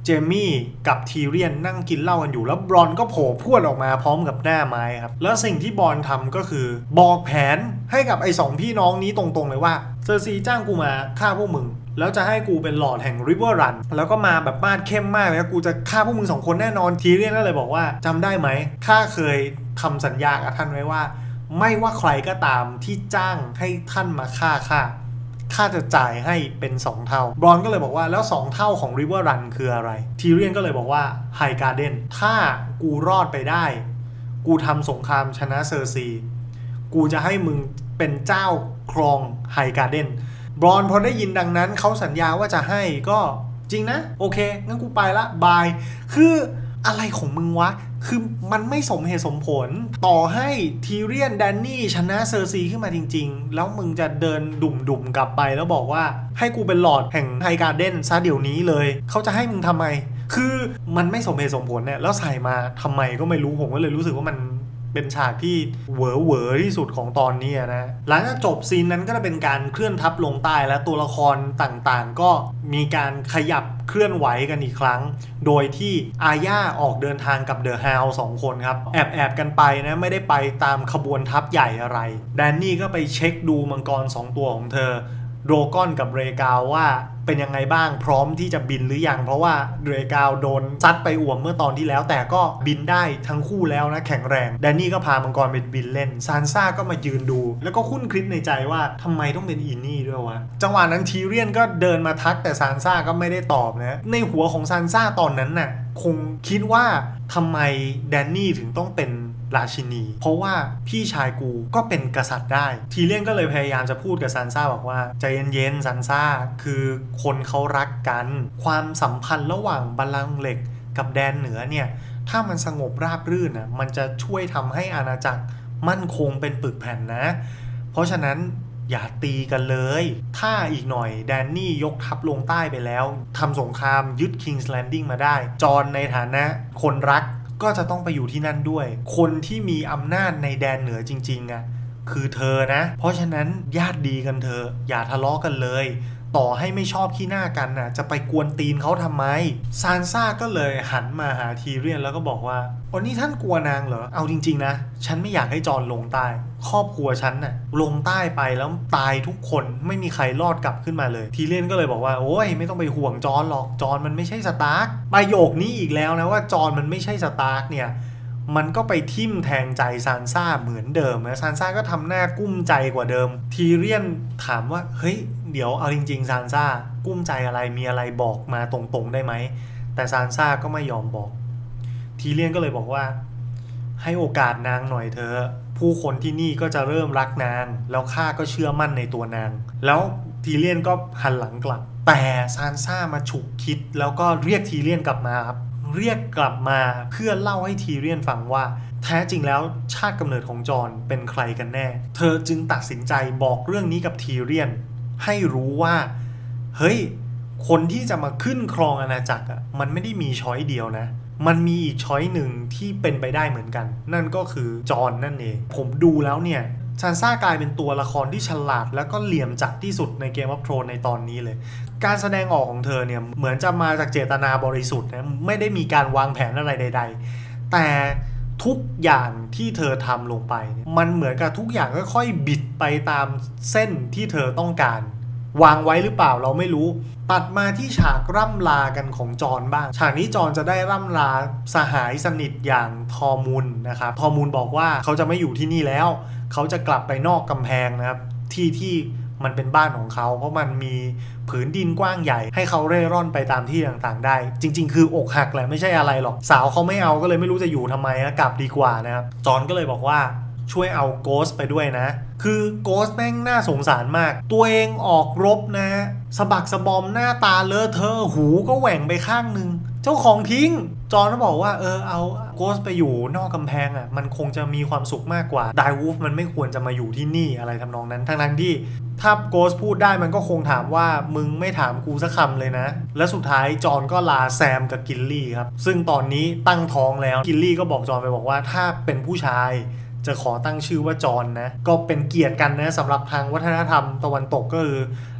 เจมี่กับทีเรียนนั่งกินเหล้ากันอยู่แล้วบรอนก็โผล่พรวดออกมาพร้อมกับหน้าไม้ครับแล้วสิ่งที่บรอนทำก็คือบอกแผนให้กับไอ้2พี่น้องนี้ตรงๆเลยว่าเซอร์ซีจ้างกูมาฆ่าพวกมึงแล้วจะให้กูเป็นหลอดแห่ง River Run แล้วก็มาแบบมาดเข้มมากเลยกูจะฆ่าพวกมึง2คนแน่นอนทีเรียนก็เลยบอกว่าจำได้ไหมข้าเคยทำสัญญากับท่านไว้ว่าไม่ว่าใครก็ตามที่จ้างให้ท่านมาฆ่าข้าจะจ่ายให้เป็น2เท่าบรอนก็เลยบอกว่าแล้ว2เท่าของ River Run คืออะไรทีเรียนก็เลยบอกว่า High Garden ถ้ากูรอดไปได้กูทำสงครามชนะเซอร์ซีกูจะให้มึงเป็นเจ้าครอง High Garden บรอนพอได้ยินดังนั้นเขาสัญญาว่าจะให้ก็จริงนะโอเคงั้นกูไปละบายคืออะไรของมึงวะคือมันไม่สมเหตุสมผลต่อให้ทีเรียนแดนนี่ชนะเซอร์ซีขึ้นมาจริงๆแล้วมึงจะเดินดุ่มๆกลับไปแล้วบอกว่าให้กูเป็นหลอดแห่งไฮการ์เด้นซะเดี๋ยวนี้เลยเขาจะให้มึงทำไมคือมันไม่สมเหตุสมผลเนี่ยแล้วใส่มาทำไมก็ไม่รู้ผมก็เลยรู้สึกว่ามันเป็นฉากที่เหวอที่สุดของตอนนี้นะหลังจากจบซีนนั้นก็จะเป็นการเคลื่อนทัพลงใต้และตัวละครต่างๆก็มีการขยับเคลื่อนไหวกันอีกครั้งโดยที่อาญาออกเดินทางกับเดอะฮาว2คนครับแอบกันไปนะไม่ได้ไปตามขบวนทัพใหญ่อะไรแดนนี่ก็ไปเช็คดูมังกร2ตัวของเธอโดกอนกับเรกาวว่าเป็นยังไงบ้างพร้อมที่จะบินหรือยังเพราะว่าเรกาวโดนซัดไปอ่วมเมื่อตอนที่แล้วแต่ก็บินได้ทั้งคู่แล้วนะแข็งแรงแดนนี่ก็พามังกรไปบินเล่นซานซ่าก็มายืนดูแล้วก็คุ้นคิดในใจว่าทำไมต้องเป็นอีนี่ด้วยวะจังหวะนั้นทีเรียนก็เดินมาทักแต่ซานซ่าก็ไม่ได้ตอบนะในหัวของซานซ่าตอนนั้นน่ะคงคิดว่าทำไมแดนนี่ถึงต้องเป็นราชินีเพราะว่าพี่ชายกูก็เป็นกษัตริย์ได้ทีเลียนก็เลยพยายามจะพูดกับซานซ่าบอกว่าใจเย็นๆซานซ่าคือคนเขารักกันความสัมพันธ์ระหว่างบัลลังก์เหล็กกับแดนเหนือเนี่ยถ้ามันสงบราบรื่นนะมันจะช่วยทำให้อาณาจักรมั่นคงเป็นปึกแผ่นนะเพราะฉะนั้นอย่าตีกันเลยถ้าอีกหน่อยแดนนี่ยกทัพลงใต้ไปแล้วทำสงครามยึด King's Landing มาได้จอห์นในฐานะคนรักก็จะต้องไปอยู่ที่นั่นด้วยคนที่มีอำนาจในแดนเหนือจริงๆอ่ะคือเธอนะเพราะฉะนั้นญาติดีกันเธออย่าทะเลาะกันเลยต่อให้ไม่ชอบขี้หน้ากันน่ะจะไปกวนตีนเขาทำไมซานซ่าก็เลยหันมาหาทีเรียนแล้วก็บอกว่าอ๋อนี่ท่านกลัวนางเหรอเอาจริงๆนะฉันไม่อยากให้จอห์นลงใต้ครอบครัวฉันน่ะลงใต้ไปแล้วตายทุกคนไม่มีใครรอดกลับขึ้นมาเลยทีเรียนก็เลยบอกว่าโอ้ยไม่ต้องไปห่วงจอห์นหรอกจอห์นมันไม่ใช่สตาร์กประโยคนี้อีกแล้วนะว่าจอห์นมันไม่ใช่สตาร์กเนี่ยมันก็ไปทิ่มแทงใจซานซ่าเหมือนเดิมนะซานซ่าก็ทำหน้ากุ้มใจกว่าเดิมทีเรียนถามว่าเฮ้ยเดี๋ยวเอาจริงๆซานซ่ากุ้มใจอะไรมีอะไรบอกมาตรงๆได้ไหมแต่ซานซ่าก็ไม่ยอมบอกทีเรียนก็เลยบอกว่าให้โอกาสนางหน่อยเถอะผู้คนที่นี่ก็จะเริ่มรักนางแล้วข้าก็เชื่อมั่นในตัวนางแล้วทีเรียนก็หันหลังกลับแต่ซานซ่ามาฉุกคิดแล้วก็เรียกทีเรียนกลับมาครับเรียกกลับมาเพื่อเล่าให้ทีเรียนฟังว่าแท้จริงแล้วชาติกำเนิดของจอห์นเป็นใครกันแน่เธอจึงตัดสินใจบอกเรื่องนี้กับทีเรียนให้รู้ว่าเฮ้ยคนที่จะมาขึ้นครองอาณาจักรอ่ะมันไม่ได้มีช้อยเดียวนะมันมีอีกช้อยหนึ่งที่เป็นไปได้เหมือนกันนั่นก็คือจอห์นนั่นเองผมดูแล้วเนี่ยซานซ่ากลายเป็นตัวละครที่ฉลาดแล้วก็เหลี่ยมจัดที่สุดใน Game of Thrones ในตอนนี้เลยการแสดงออกของเธอเนี่ยเหมือนจะมาจากเจตนาบริสุทธิ์นะไม่ได้มีการวางแผนอะไรใดๆแต่ทุกอย่างที่เธอทำลงไปมันเหมือนกับทุกอย่างค่อยๆบิดไปตามเส้นที่เธอต้องการวางไว้หรือเปล่าเราไม่รู้ตัดมาที่ฉากร่ำลากันของจอห์นบ้างฉากนี้จอห์นจะได้ร่ำลาสหายสนิทอย่างทอมูลนะครับทอมูลบอกว่าเขาจะไม่อยู่ที่นี่แล้วเขาจะกลับไปนอกกำแพงนะครับที่มันเป็นบ้านของเขาเพราะมันมีผืนดินกว้างใหญ่ให้เขาเร่ร่อนไปตามที่ต่างๆได้จริงๆคืออกหักแหละไม่ใช่อะไรหรอกสาวเขาไม่เอาก็เลยไม่รู้จะอยู่ทำไมกลับดีกว่านะครับจอห์นก็เลยบอกว่าช่วยเอาโกสไปด้วยนะคือโกสแม่งน่าสงสารมากตัวเองออกรบนะสะบักสะบอมหน้าตาเลอะเทอะหูก็แหว่งไปข้างนึงเจ้าของทิ้งจอห์นก็บอกว่าเอาโกสไปอยู่นอกกำแพงอ่ะมันคงจะมีความสุขมากกว่าไดวูฟมันไม่ควรจะมาอยู่ที่นี่อะไรทำนองนั้นทั้งที่ถ้าโกสพูดได้มันก็คงถามว่ามึงไม่ถามกูสักคำเลยนะและสุดท้ายจอห์นก็ลาแซมกับกิลลี่ครับซึ่งตอนนี้ตั้งท้องแล้วกิลลี่ก็บอกจอห์นไปบอกว่าถ้าเป็นผู้ชายจะขอตั้งชื่อว่าจอห์นนะก็เป็นเกียรติกันนะสำหรับทางวัฒนธรรมตะวันตกก็คือ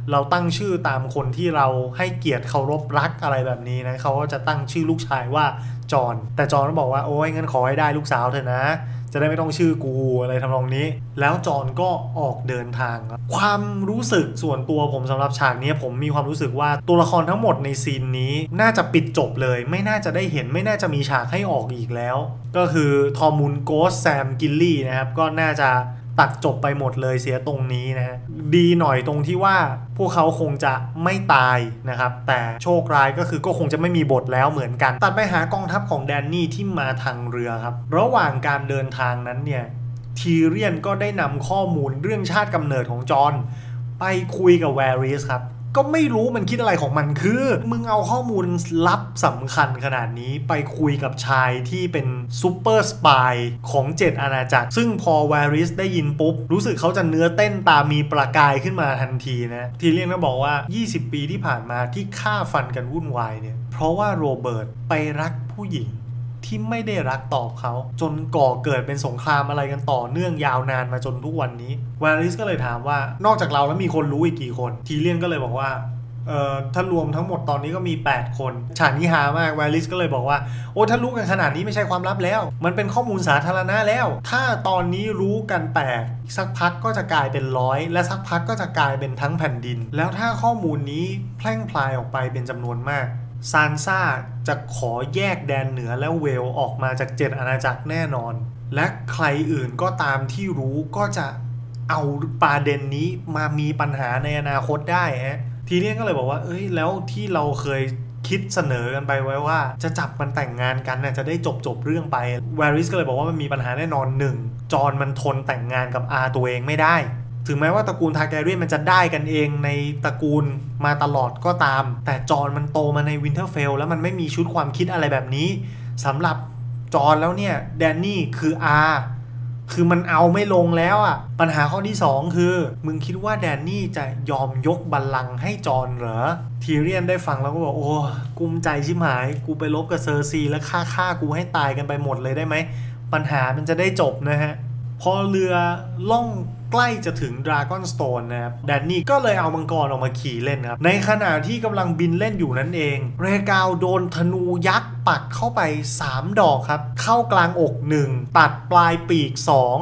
เราตั้งชื่อตามคนที่เราให้เกียรติเคารพรักอะไรแบบนี้นะเขาก็จะตั้งชื่อลูกชายว่าจอห์นแต่จอห์นก็บอกว่าโอ้ยงั้นขอให้ได้ลูกสาวเถอะนะจะได้ไม่ต้องชื่อกูอะไรทำนองนี้แล้วจอห์นก็ออกเดินทางความรู้สึกส่วนตัวผมสำหรับฉากนี้ผมมีความรู้สึกว่าตัวละครทั้งหมดในซีนนี้น่าจะปิดจบเลยไม่น่าจะได้เห็นไม่น่าจะมีฉากให้ออกอีกแล้วก็คือทอมูลโกสแซมกิลลี่นะครับก็น่าจะตัดจบไปหมดเลยเสียตรงนี้นะฮะดีหน่อยตรงที่ว่าพวกเขาคงจะไม่ตายนะครับแต่โชคร้ายก็คือก็คงจะไม่มีบทแล้วเหมือนกันตัดไปหากองทัพของแดนนี่ที่มาทางเรือครับระหว่างการเดินทางนั้นเนี่ยทีเรียนก็ได้นำข้อมูลเรื่องชาติกำเนิดของจอห์นไปคุยกับแวริสครับก็ไม่รู้มันคิดอะไรของมันคือมึงเอาข้อมูลลับสำคัญขนาดนี้ไปคุยกับชายที่เป็นซูเปอร์สปายของ7อาณาจักรซึ่งพอแวริสได้ยินปุ๊บรู้สึกเขาจะเนื้อเต้นตามีประกายขึ้นมาทันทีนะทีเรียนก็บอกว่า20ปีที่ผ่านมาที่ฆ่าฟันกันวุ่นวายเนี่ยเพราะว่าโรเบิร์ตไปรักผู้หญิงที่ไม่ได้รักตอบเขาจนก่อเกิดเป็นสงครามอะไรกันต่อเนื่องยาวนานมาจนทุกวันนี้วาริสก็เลยถามว่านอกจากเราแล้วมีคนรู้อีกกี่คนทีเลียนก็เลยบอกว่าถ้ารวมทั้งหมดตอนนี้ก็มี8คนฉากนี้ฮามากวาริสก็เลยบอกว่าโอ้ถ้ารู้กันขนาดนี้ไม่ใช่ความลับแล้วมันเป็นข้อมูลสาธารณะแล้วถ้าตอนนี้รู้กัน8สักพักก็จะกลายเป็น100และสักพักก็จะกลายเป็นทั้งแผ่นดินแล้วถ้าข้อมูลนี้แพร่งพลายออกไปเป็นจำนวนมากซานซ่าจะขอแยกแดนเหนือและเวลออกมาจาก7อาณาจักรแน่นอนและใครอื่นก็ตามที่รู้ก็จะเอาประเด็นนี้มามีปัญหาในอนาคตได้ฮะทีนี้ก็เลยบอกว่าเอ้ยแล้วที่เราเคยคิดเสนอกันไปไว้ว่าจะจับมันแต่งงานกันน่ะจะได้จบเรื่องไปแวริสก็เลยบอกว่ามันมีปัญหาแน่นอน1จอห์นมันทนแต่งงานกับอาตัวเองไม่ได้ถึงแม้ว่าตระกูลทาร์แกเรียนมันจะได้กันเองในตระกูลมาตลอดก็ตามแต่จอห์นมันโตมาในวินเทอร์เฟลแล้วมันไม่มีชุดความคิดอะไรแบบนี้สำหรับจอห์นแล้วเนี่ยแดนนี่คืออาคือมันเอาไม่ลงแล้วอ่ะปัญหาข้อที่2คือมึงคิดว่าแดนนี่จะยอมยกบัลลังก์ให้จอห์นเหรอทีเรียนได้ฟังแล้วก็บอกโอ้กุมใจชิบหายกูไปลบกับเซอร์ซีแล้วฆ่ากูให้ตายกันไปหมดเลยได้ไหมปัญหามันจะได้จบนะฮะพอเรือล่องใกล้จะถึงดราก้อนสโตนนะครับแดนนี่ก็เลยเอามังกรออกมาขี่เล่นครับในขณะที่กำลังบินเล่นอยู่นั่นเองเรกาวโดนธนูยักษ์ปักเข้าไป3ดอกครับเข้ากลางอก1ตัดปลายปีก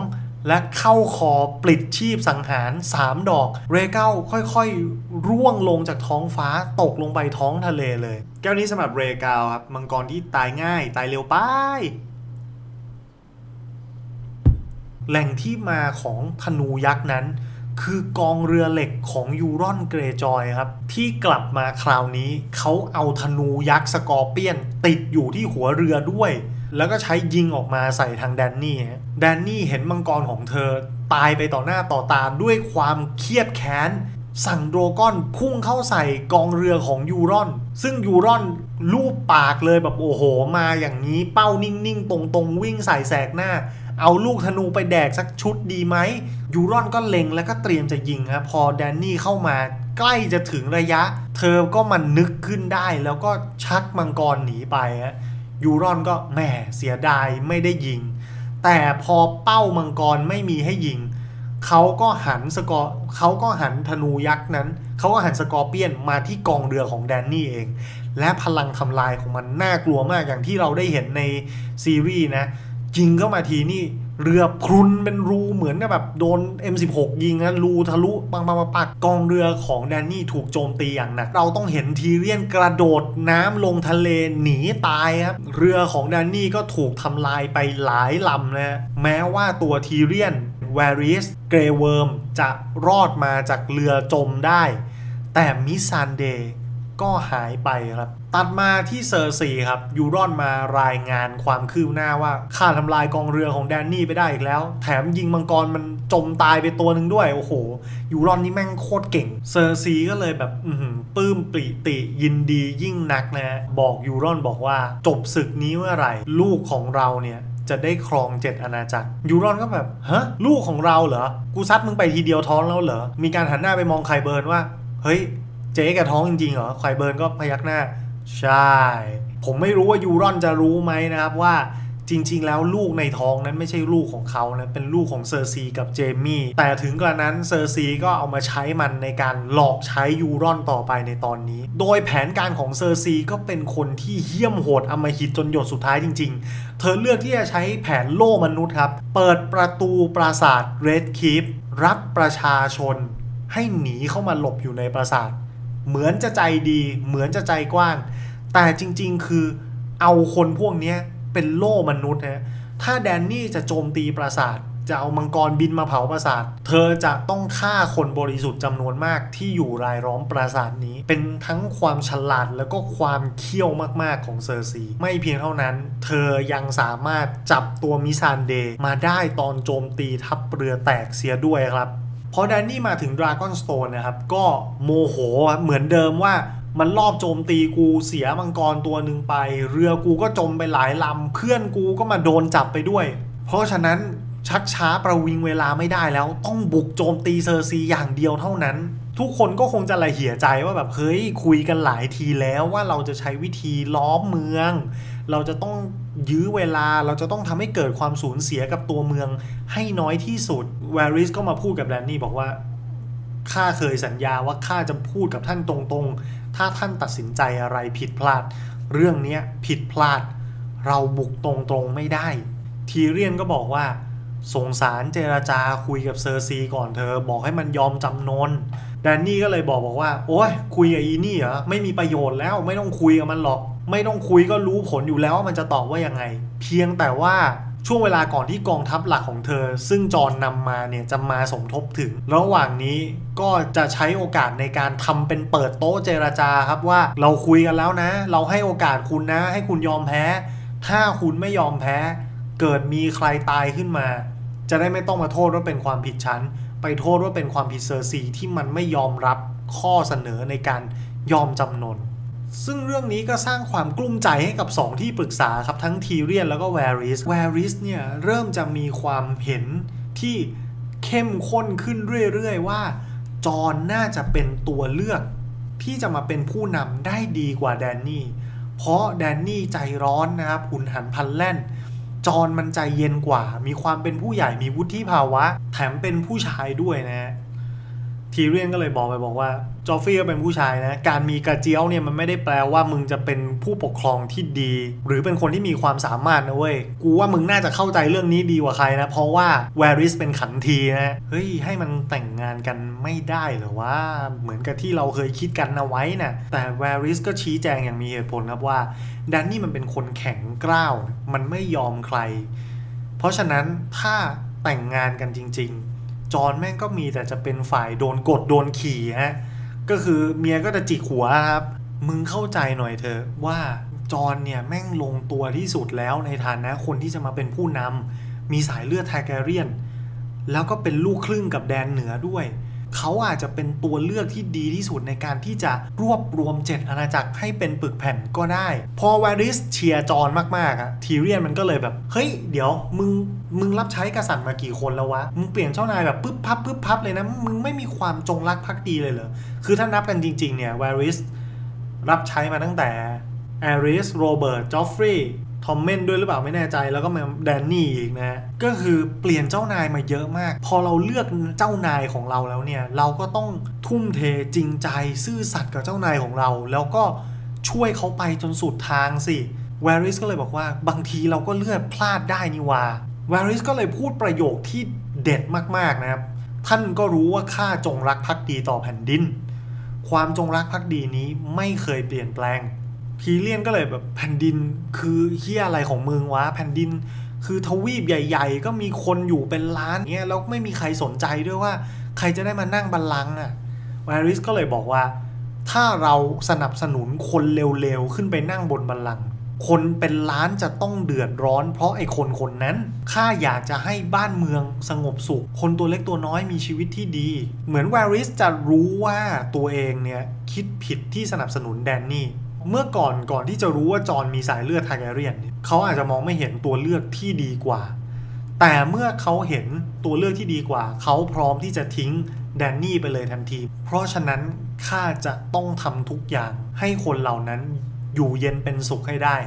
2และเข้าคอปลิดชีพสังหาร3ดอกเรกาวค่อยๆร่วงลงจากท้องฟ้าตกลงไปท้องทะเลเลยแก้วนี้สำหรับเรกาวครับมังกรที่ตายง่ายตายเร็วไปแหล่งที่มาของธนูยักษ์นั้นคือกองเรือเหล็กของยูรอนเกรจอยครับที่กลับมาคราวนี้เขาเอาธนูยักษ์สกอร์เปียนติดอยู่ที่หัวเรือด้วยแล้วก็ใช้ยิงออกมาใส่ทางแดนนี่แดนนี่เห็นมังกรของเธอตายไปต่อหน้าต่อตาด้วยความเครียดแค้นสั่งโดรก้อนพุ่งเข้าใส่กองเรือของยูรอนซึ่งยูรอนลูบปากเลยแบบโอ้โหมาอย่างนี้เป้านิ่งๆตรงๆวิ่งใส่แสกหน้าเอาลูกธนูไปแดกสักชุดดีไหมยูรอนก็เล็งแล้วก็เตรียมจะยิงครับพอแดนนี่เข้ามาใกล้จะถึงระยะเธอก็มันนึกขึ้นได้แล้วก็ชักมังกรหนีไปฮะยูรอนก็แหมเสียดายไม่ได้ยิงแต่พอเป้ามังกรไม่มีให้ยิงเขาก็หันธนูยักษ์นั้นเขาก็หันสกอร์เปียนมาที่กองเรือของแดนนี่เองและพลังทำลายของมันน่ากลัวมากอย่างที่เราได้เห็นในซีรีส์นะยิงเข้ามาทีนี่เรือพรุนเป็นรูเหมือนกับแบบโดน M16 ยิงนะรูทะลุปักกองเรือของแดนนี่ถูกโจมตีอย่างหนักเราต้องเห็นทีเรียนกระโดดน้ำลงทะเลหนีตายครับเรือของแดนนี่ก็ถูกทำลายไปหลายลำนะแม้ว่าตัวทีเรียนแวริสเกรเวิร์มจะรอดมาจากเรือจมได้แต่มิซันเดย์ก็หายไปครับตัดมาที่เซอร์ซีครับยูรอนมารายงานความคืบหน้าว่าฆ่าทำลายกองเรือของแดนนี่ไปได้อีกแล้วแถมยิงมังกรมันจมตายไปตัวหนึ่งด้วยโอ้โหยูรอนนี่แม่งโคตรเก่งเซอร์ซีก็เลยแบบปลื้มปริติยินดียิ่งนักนะบอกยูรอนบอกว่าจบศึกนี้เมื่อไหร่ลูกของเราเนี่ยจะได้ครอง7อาณาจักรยูรอนก็แบบฮะลูกของเราเหรอกูซัดมึงไปทีเดียวท้องแล้วเหรอมีการหันหน้าไปมองไคเบิร์นว่าเฮ้ยเจ๊แกท้องจริงๆเหรอไคเบิร์นก็พยักหน้าใช่ผมไม่รู้ว่ายูรอนจะรู้ไหมนะครับว่าจริงๆแล้วลูกในท้องนั้นไม่ใช่ลูกของเขานะเป็นลูกของเซอร์ซีกับเจมี่แต่ถึงกระนั้นเซอร์ซีก็เอามาใช้มันในการหลอกใช้ยูรอนต่อไปในตอนนี้โดยแผนการของเซอร์ซีก็เป็นคนที่เหี้ยมโหดอำมหิตจนหยดสุดท้ายจริงๆเธอเลือกที่จะใช้แผนโล่มนุษย์ครับเปิดประตูปราสาทเรดคีปรับประชาชนให้หนีเข้ามาหลบอยู่ในปราสาทเหมือนจะใจดีเหมือนจะใจกว้างแต่จริงๆคือเอาคนพวกนี้เป็นโล่มนุษย์นะถ้าแดนนี่จะโจมตีปราสาทจะเอามังกรบินมาเผาปราสาทเธอจะต้องฆ่าคนบริสุทธิ์จำนวนมากที่อยู่รายล้อมปราสาทนี้เป็นทั้งความฉลาดแล้วก็ความเขี้ยวมากๆของเซอร์ซีไม่เพียงเท่านั้นเธอยังสามารถจับตัวมิซานเดย์มาได้ตอนโจมตีทัพเรือแตกเสียด้วยครับพอแดนนี่มาถึงดราก้อนสโตนนะครับก็โมโหเหมือนเดิมว่ามันรอบโจมตีกูเสียมังกรตัวหนึ่งไปเรือกูก็จมไปหลายลำเพื่อนกูก็มาโดนจับไปด้วยเพราะฉะนั้นชักช้าประวิงเวลาไม่ได้แล้วต้องบุกโจมตีเซอร์ซีอย่างเดียวเท่านั้นทุกคนก็คงจะละเหี่ยใจว่าแบบเฮ้ยคุยกันหลายทีแล้วว่าเราจะใช้วิธีล้อมเมืองเราจะต้องยื้อเวลาเราจะต้องทำให้เกิดความสูญเสียกับตัวเมืองให้น้อยที่สุดแวริสก็มาพูดกับแดนนี่บอกว่าข้าเคยสัญญาว่าข้าจะพูดกับท่านตรงๆถ้าท่านตัดสินใจอะไรผิดพลาดเรื่องนี้ผิดพลาดเราบุกตรงๆไม่ได้ทีเรียนก็บอกว่าสงสารเจรจาคุยกับเซอร์ซีก่อนเธอบอกให้มันยอมจำนนแดนนี่ก็เลยบอกว่าโอ๊ยคุยกับอีนี่เหรอไม่มีประโยชน์แล้วไม่ต้องคุยกับมันหรอกไม่ต้องคุยก็รู้ผลอยู่แล้วว่ามันจะตอบว่ายังไงเพียงแต่ว่าช่วงเวลาก่อนที่กองทัพหลักของเธอซึ่งจอห์นนำมาเนี่ยจะมาสมทบถึงระหว่างนี้ก็จะใช้โอกาสในการทำเป็นเปิดโต๊ะเจรจาครับว่าเราคุยกันแล้วนะเราให้โอกาสคุณนะให้คุณยอมแพ้ถ้าคุณไม่ยอมแพ้เกิดมีใครตายขึ้นมาจะได้ไม่ต้องมาโทษว่าเป็นความผิดฉันไปโทษว่าเป็นความผิดเซอร์ซีที่มันไม่ยอมรับข้อเสนอในการยอมจำนนซึ่งเรื่องนี้ก็สร้างความกลุ้มใจให้กับ2ที่ปรึกษาครับทั้งทีเรียนแล้วก็แวริสเนี่ยเริ่มจะมีความเห็นที่เข้มข้นขึ้นเรื่อยๆว่าจอห์นน่าจะเป็นตัวเลือกที่จะมาเป็นผู้นำได้ดีกว่าแดนนี่เพราะแดนนี่ใจร้อนนะครับหุนหันพลันแล่นจอห์นมันใจเย็นกว่ามีความเป็นผู้ใหญ่มีวุฒิภาวะแถมเป็นผู้ชายด้วยนะทีเรียนก็เลยบอกว่าจอฟฟี่ก็เป็นผู้ชายนะการมีกระเจียวเนี่ยมันไม่ได้แปลว่ามึงจะเป็นผู้ปกครองที่ดีหรือเป็นคนที่มีความสามารถนะเว้ยกูว่ามึงน่าจะเข้าใจเรื่องนี้ดีกว่าใครนะเพราะว่าแวริสเป็นขันทีนะเฮ้ยให้มันแต่งงานกันไม่ได้เหรอว่าเหมือนกับที่เราเคยคิดกันเอาไว้นะแต่แวริสก็ชี้แจงอย่างมีเหตุผลครับว่าแดนนี่มันเป็นคนแข็งกร้าวมันไม่ยอมใครเพราะฉะนั้นถ้าแต่งงานกันจริงๆจอห์นแม่งก็มีแต่จะเป็นฝ่ายโดนกดโดนขี่ฮะก็คือเมียก็จะจิกหัวครับมึงเข้าใจหน่อยเถอะว่าจอห์นเนี่ยแม่งลงตัวที่สุดแล้วในฐานะคนที่จะมาเป็นผู้นำมีสายเลือดไทแกเรียนแล้วก็เป็นลูกครึ่งกับแดนเหนือด้วยเขาอาจจะเป็นตัวเลือกที่ดีที่สุดในการที่จะรวบรวม7อาณาจักรให้เป็นปึกแผ่นก็ได้พอแวริสเชียร์จอห์นมากๆอะทีเรียนมันก็เลยแบบเฮ้ยเดี๋ยวมึงรับใช้กษัตริย์มากี่คนแล้ววะมึงเปลี่ยนเจ้านายแบบปึ๊บพับเลยนะมึงไม่มีความจงรักภักดีเลยเหรอคือถ้านับกันจริงๆเนี่ยแวริสรับใช้มาตั้งแต่แอริสโรเบิร์ตจอฟฟรีย์ทอมเมนด้วยหรือเปล่าไม่แน่ใจแล้วก็มาแดนนี่อีกนะก็คือเปลี่ยนเจ้านายมาเยอะมากพอเราเลือกเจ้านายของเราแล้วเนี่ยเราก็ต้องทุ่มเทจริงใจซื่อสัตย์กับเจ้านายของเราแล้วก็ช่วยเขาไปจนสุดทางสิแวริสก็เลยบอกว่าบางทีเราก็เลือกพลาดได้นี่ว่าแวริสก็เลยพูดประโยคที่เด็ดมากๆนะครับท่านก็รู้ว่าข้าจงรักภักดีต่อแผ่นดินความจงรักภักดีนี้ไม่เคยเปลี่ยนแปลงทีเลียนก็เลยแบบแผ่นดินคือเหี้ยอะไรของมึงวะแผ่นดินคือทวีปใหญ่ๆก็มีคนอยู่เป็นล้านเงี้ยแล้วไม่มีใครสนใจด้วยว่าใครจะได้มานั่งบัลลังก์อ่ะแวริสก็เลยบอกว่าถ้าเราสนับสนุนคนเร็วๆขึ้นไปนั่งบนบัลลังก์คนเป็นล้านจะต้องเดือดร้อนเพราะไอ้คนนั้นข้าอยากจะให้บ้านเมืองสงบสุขคนตัวเล็กตัวน้อยมีชีวิตที่ดีเหมือนแวริสจะรู้ว่าตัวเองเนี่ยคิดผิดที่สนับสนุนแดนนี่เมื่อก่อนที่จะรู้ว่าจอห์นมีสายเลือดไทแกเรียนเขาอาจจะมองไม่เห็นตัวเลือกที่ดีกว่าแต่เมื่อเขาเห็นตัวเลือกที่ดีกว่าเขาพร้อมที่จะทิ้งแดนนี่ไปเลยทันทีเพราะฉะนั้นข้าจะต้องทำทุกอย่างให้คนเหล่านั้นอยู่เย็นเป็นสุขให้ได้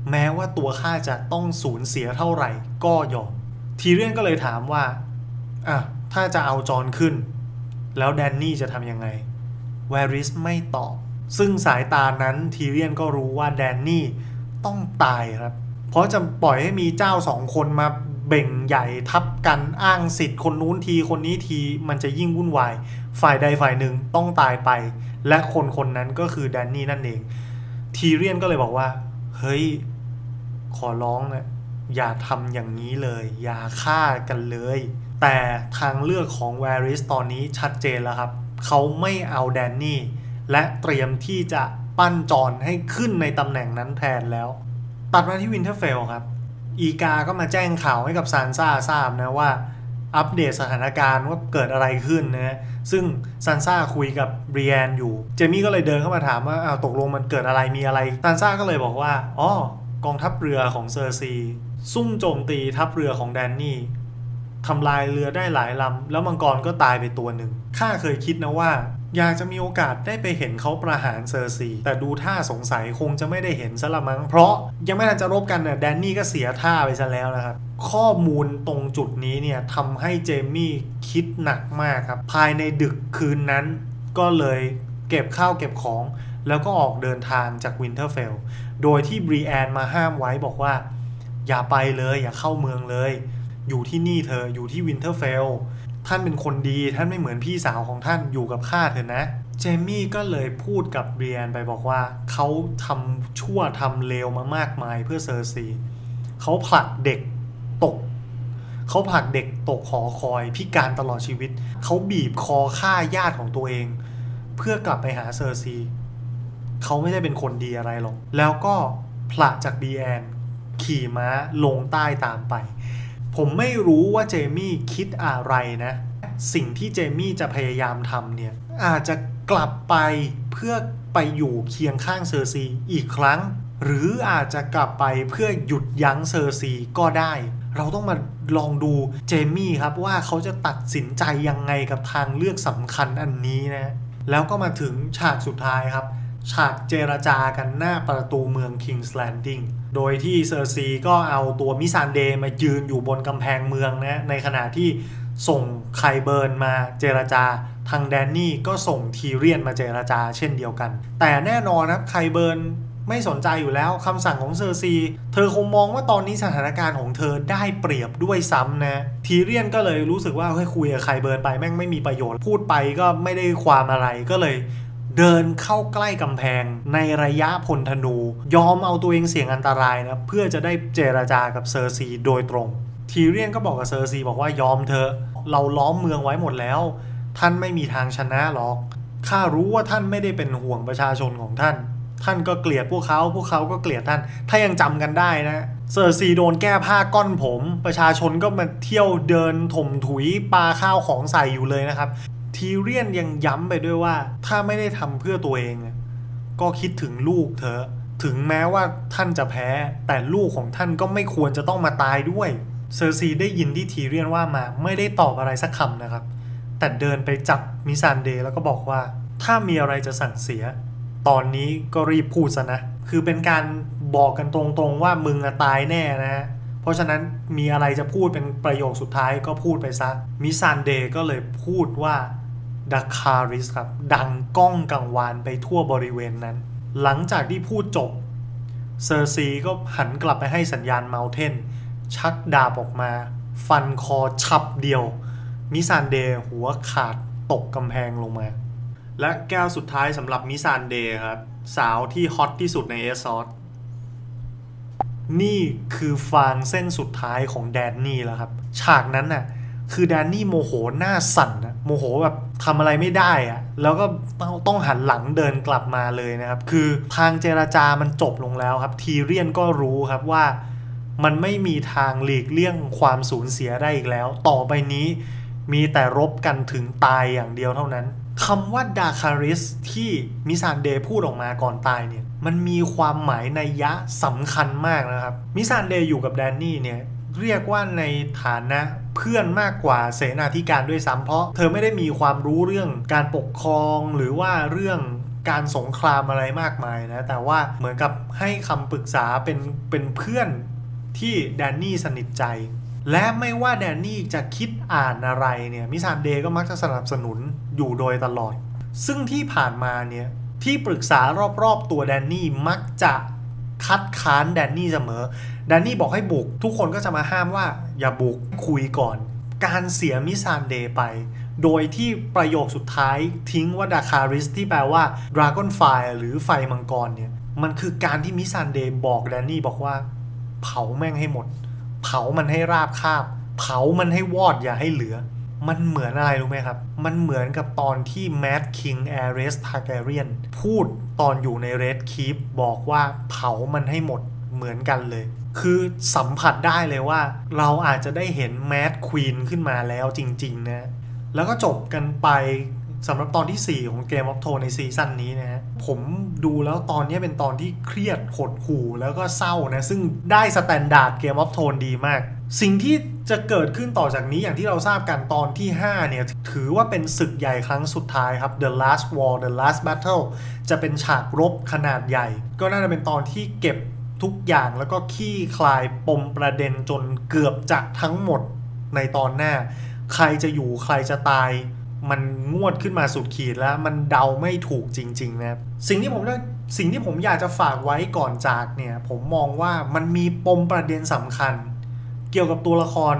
แม้ว่าตัวข้าจะต้องสูญเสียเท่าไหร่ก็ยอมทีเรียนก็เลยถามว่าถ้าจะเอาจอนขึ้นแล้วแดนนี่จะทำยังไงแวริสไม่ตอบซึ่งสายตานั้นทีเรียนก็รู้ว่าแดนนี่ต้องตายครับเพราะจะปล่อยให้มีเจ้าสองคนมาเบ่งใหญ่ทับกันอ้างสิทธิ์คนนู้นทีคนนี้ทีมันจะยิ่งวุ่นวายฝ่ายใดฝ่ายหนึ่งต้องตายไปและคนนั้นก็คือแดนนี่นั่นเองทีเรียนก็เลยบอกว่าเฮ้ยขอร้องนะอย่าทำอย่างนี้เลยอย่าฆ่ากันเลยแต่ทางเลือกของแวริสตอนนี้ชัดเจนแล้วครับเขาไม่เอาแดนนี่และเตรียมที่จะปั้นจอนให้ขึ้นในตำแหน่งนั้นแทนแล้วตัดมาที่วินเทอร์เฟลครับอีกาก็มาแจ้งข่าวให้กับซานซ่าทราบนะว่าอัปเดตสถานการณ์ว่าเกิดอะไรขึ้นนะซึ่งซานซ่าคุยกับเบรียนอยู่เจมี่ก็เลยเดินเข้ามาถามว่าตกลงมันเกิดอะไรมีอะไรซานซ่าก็เลยบอกว่ากองทัพเรือของเซอร์ซีซุ่มโจมตีทัพเรือของแดนนี่ทำลายเรือได้หลายลำแล้วมังกรก็ตายไปตัวหนึ่งข้าเคยคิดนะว่าอยากจะมีโอกาสได้ไปเห็นเขาประหารเซอร์ซีแต่ดูท่าสงสัยคงจะไม่ได้เห็นซะละมั้งเพราะยังไม่ทันจะรบกันเนี่ยแดนนี่ก็เสียท่าไปซะแล้วนะครับข้อมูลตรงจุดนี้เนี่ยทำให้เจมี่คิดหนักมากครับภายในดึกคืนนั้นก็เลยเก็บข้าวเก็บของแล้วก็ออกเดินทางจากวินเทอร์เฟลโดยที่บรีแอนมาห้ามไว้บอกว่าอย่าไปเลยอย่าเข้าเมืองเลยอยู่ที่นี่เธออยู่ที่วินเทอร์เฟลท่านเป็นคนดีท่านไม่เหมือนพี่สาวของท่านอยู่กับข้าเถอะนะเจมี่ก็เลยพูดกับเบรียนไปบอกว่าเขาทำชั่วทำเลวมามากมายเพื่อเซอร์ซีเขาผลักเด็กตกหอคอยพิการตลอดชีวิตเขาบีบคอฆ่าญาติของตัวเองเพื่อกลับไปหาเซอร์ซีเขาไม่ได้เป็นคนดีอะไรหรอกแล้วก็ผลักจากเบรียนขี่ม้าลงใต้ตามไปผมไม่รู้ว่าเจมี่คิดอะไรนะสิ่งที่เจมี่จะพยายามทำเนี่ยอาจจะกลับไปเพื่อไปอยู่เคียงข้างเซอร์ซีอีกครั้งหรืออาจจะกลับไปเพื่อหยุดยั้งเซอร์ซีก็ได้เราต้องมาลองดูเจมี่ครับว่าเขาจะตัดสินใจยังไงกับทางเลือกสำคัญอันนี้นะแล้วก็มาถึงฉากสุดท้ายครับฉากเจรจากันหน้าประตูเมือง King's Landing โดยที่เซอร์ซีก็เอาตัวมิซานเดย์มายืนอยู่บนกำแพงเมืองนะในขณะที่ส่งไคเบิร์นมาเจรจาทางแดนนี่ก็ส่งทีเรียนมาเจรจาเช่นเดียวกันแต่แน่นอนครับไคเบิร์นไม่สนใจอยู่แล้วคำสั่งของเซอร์ซีเธอคงมองว่าตอนนี้สถานการณ์ของเธอได้เปรียบด้วยซ้ำนะทีเรียนก็เลยรู้สึกว่าคุยกับไคเบิร์นไปแม่งไม่มีประโยชน์พูดไปก็ไม่ได้ความอะไรก็เลยเดินเข้าใกล้กำแพงในระยะพลธนูยอมเอาตัวเองเสี่ยงอันตรายนะเพื่อจะได้เจรจากับเซอร์ซีโดยตรงทีเรียนก็บอกกับเซอร์ซีบอกว่ายอมเธอเราล้อมเมืองไว้หมดแล้วท่านไม่มีทางชนะหรอกข้ารู้ว่าท่านไม่ได้เป็นห่วงประชาชนของท่านก็เกลียดพวกเขาก็เกลียดท่านถ้ายังจำกันได้นะเซอร์ซีโดนแก้ผ้าก้อนผมประชาชนก็มาเที่ยวเดินถมถุยปาข้าวของใส่อยู่เลยนะครับทีเรียนยังย้ำไปด้วยว่าถ้าไม่ได้ทำเพื่อตัวเองก็คิดถึงลูกเธอถึงแม้ว่าท่านจะแพ้แต่ลูกของท่านก็ไม่ควรจะต้องมาตายด้วยเซอร์ซีได้ยินที่ทีเรียนว่ามาไม่ได้ตอบอะไรสักคำนะครับแต่เดินไปจับมิซานเดย์แล้วก็บอกว่าถ้ามีอะไรจะสั่งเสียตอนนี้ก็รีบพูดซะนะคือเป็นการบอกกันตรงๆว่ามึงตายแน่นะเพราะฉะนั้นมีอะไรจะพูดเป็นประโยคสุดท้ายก็พูดไปซะมิซานเดย์ก็เลยพูดว่าดาคาริสครับดังก้องกังวานไปทั่วบริเวณนั้นหลังจากที่พูดจบเซอร์ซีก็หันกลับไปให้สัญญาณเมาเทนชักดาบออกมาฟันคอฉับเดียวมิซานเดย์หัวขาดตกกำแพงลงมาและแก้วสุดท้ายสำหรับมิซานเดย์ครับสาวที่ฮอตที่สุดในเอซอสนี่คือฟางเส้นสุดท้ายของแดนนี่แล้วครับฉากนั้นน่ะคือแดนนี่โมโหหน้าสั่นนะโมโหแบบทำอะไรไม่ได้อะแล้วก็ต้องหันหลังเดินกลับมาเลยนะครับคือทางเจรจามันจบลงแล้วครับทีเรียนก็รู้ครับว่ามันไม่มีทางหลีกเลี่ยงความสูญเสียได้อีกแล้วต่อไปนี้มีแต่รบกันถึงตายอย่างเดียวเท่านั้นคำว่าดาคาริสที่มิซานเดย์พูดออกมาก่อนตายเนี่ยมันมีความหมายนัยยะสำคัญมากนะครับมิซานเดย์อยู่กับแดนนี่เนี่ยเรียกว่าในฐานะเพื่อนมากกว่าเสนาธิการด้วยซ้ำเพราะเธอไม่ได้มีความรู้เรื่องการปกครองหรือว่าเรื่องการสงครามอะไรมากมายนะแต่ว่าเหมือนกับให้คำปรึกษาเป็นเพื่อนที่แดนนี่สนิทใจและไม่ว่าแดนนี่จะคิดอ่านอะไรเนี่ยมิซันเดย์ก็มักจะสนับสนุนอยู่โดยตลอดซึ่งที่ผ่านมาเนี่ยที่ปรึกษารอบๆตัวแดนนี่มักจะคัดค้านแดนนี่เสมอแดนนี่บอกให้บุกทุกคนก็จะมาห้ามว่าอย่าบุกคุยก่อนการเสียมิซันเดย์ไปโดยที่ประโยคสุดท้ายทิ้งว่าดาคาริสที่แปลว่า Dragon Fire หรือไฟมังกรเนี่ยมันคือการที่มิซันเดย์บอกแดนนี่บอกว่าเผาแม่งให้หมดเผามันให้ราบคาบเผามันให้วอดอย่าให้เหลือมันเหมือนอะไรรู้ไหมครับมันเหมือนกับตอนที่ Mad King Aerys Targaryen พูดตอนอยู่ใน Red Keep บอกว่าเผามันให้หมดเหมือนกันเลยคือสัมผัสได้เลยว่าเราอาจจะได้เห็น Mad Queen ขึ้นมาแล้วจริงๆนะแล้วก็จบกันไปสำหรับตอนที่4ของ Game of Thrones ในซีซั่นนี้นะฮะผมดูแล้วตอนนี้เป็นตอนที่เครียดหดหู่แล้วก็เศร้านะซึ่งได้สแตนดาร์ด Game of Thrones ดีมากสิ่งที่จะเกิดขึ้นต่อจากนี้อย่างที่เราทราบกันตอนที่5เนี่ยถือว่าเป็นศึกใหญ่ครั้งสุดท้ายครับ The Last War The Last Battle จะเป็นฉากรบขนาดใหญ่ก็น่าจะเป็นตอนที่เก็บทุกอย่างแล้วก็ขี้คลายปมประเด็นจนเกือบจะทั้งหมดในตอนหน้าใครจะอยู่ใครจะตายมันงวดขึ้นมาสุดขีดแล้วมันเดาไม่ถูกจริงๆนะสิ่งที่ผมอยากจะฝากไว้ก่อนจากเนี่ยผมมองว่ามันมีปมประเด็นสำคัญเกี่ยวกับตัวละคร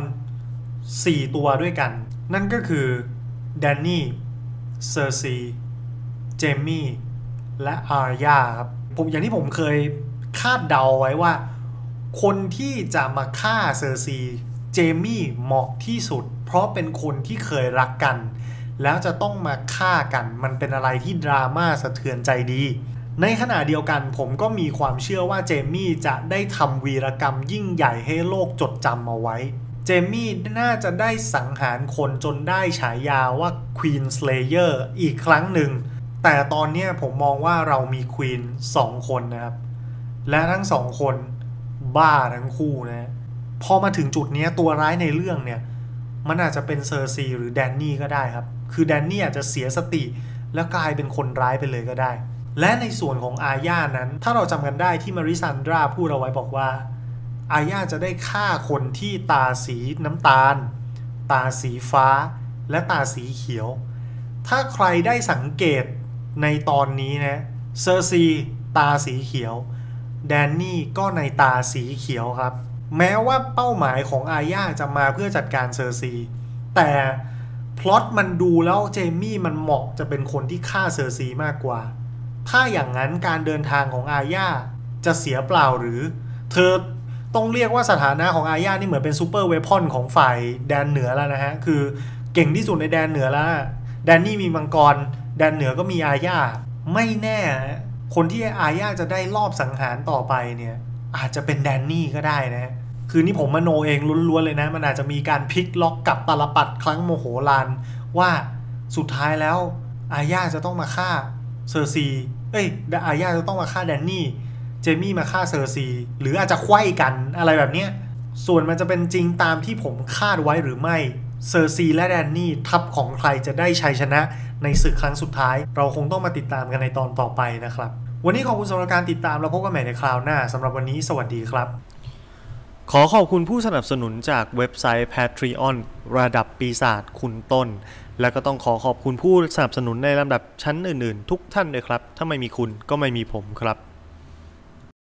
4ตัวด้วยกันนั่นก็คือแดนนี่เซอร์ซีเจมี่และอาร์ยาครับอย่างที่ผมเคยคาดเดาไว้ว่าคนที่จะมาฆ่าเซอร์ซีเจมี่เหมาะที่สุดเพราะเป็นคนที่เคยรักกันแล้วจะต้องมาฆ่ากันมันเป็นอะไรที่ดราม่าสะเทือนใจดีในขณะเดียวกันผมก็มีความเชื่อว่าเจมี่จะได้ทำวีรกรรมยิ่งใหญ่ให้โลกจดจำเอาไว้เจมี่น่าจะได้สังหารคนจนได้ฉายาว่า Queen Slayer อีกครั้งหนึ่งแต่ตอนนี้ผมมองว่าเรามี Queen 2 คนนะครับและทั้ง2 คนบ้าทั้งคู่นะพอมาถึงจุดนี้ตัวร้ายในเรื่องเนี่ยมันอาจจะเป็นเซอร์ซีหรือแดนนี่ก็ได้ครับคือแดนนี่อาจจะเสียสติแล้วกลายเป็นคนร้ายไปเลยก็ได้และในส่วนของอาญานั้นถ้าเราจำกันได้ที่มาริซันดราพูดเอาไว้บอกว่าอาญาจะได้ฆ่าคนที่ตาสีน้ำตาลตาสีฟ้าและตาสีเขียวถ้าใครได้สังเกตในตอนนี้นะเซอร์ซีตาสีเขียวแดนนี่ก็ในตาสีเขียวครับแม้ว่าเป้าหมายของอาญาจะมาเพื่อจัดการเซอร์ซีแต่พล็อตมันดูแล้วเจมี่มันเหมาะจะเป็นคนที่ฆ่าเซอร์ซีมากกว่าถ้าอย่างนั้นการเดินทางของอาญาจะเสียเปล่าหรือเธอต้องเรียกว่าสถานะของอาญานี่เหมือนเป็นซูเปอร์เวพอนของฝ่ายแดนเหนือแล้วนะฮะคือเก่งที่สุดในแดนเหนือแล้วแดนนี่มีมังกรแดนเหนือก็มีอาญาไม่แน่คนที่อาญาจะได้รอบสังหารต่อไปเนี่ยอาจจะเป็นแดนนี่ก็ได้นะคือนี่ผมมโนเองล้วนๆเลยนะมันอาจจะมีการพลิกล็อกกับตาลปัดครั้งโมโหลานว่าสุดท้ายแล้วอาญาจะต้องมาฆ่าเซอร์ซีอาญาจะต้องมาฆ่าแดนนี่เจมี่มาฆ่าเซอร์ซีหรืออาจจะไขว้กันอะไรแบบเนี้ยส่วนมันจะเป็นจริงตามที่ผมคาดไว้หรือไม่เซอร์ซีและแดนนี่ทัพของใครจะได้ชัยชนะในศึกครั้งสุดท้ายเราคงต้องมาติดตามกันในตอนต่อไปนะครับวันนี้ขอบคุณสำหรับการติดตามแล้วพบกันใหม่ในคราวหน้าสำหรับวันนี้สวัสดีครับขอขอบคุณผู้สนับสนุนจากเว็บไซต์ Patreon ระดับปีศาจคุณต้นและก็ต้องขอขอบคุณผู้สนับสนุนในลำดับชั้นอื่นๆทุกท่านเลยครับถ้าไม่มีคุณก็ไม่มีผมครับ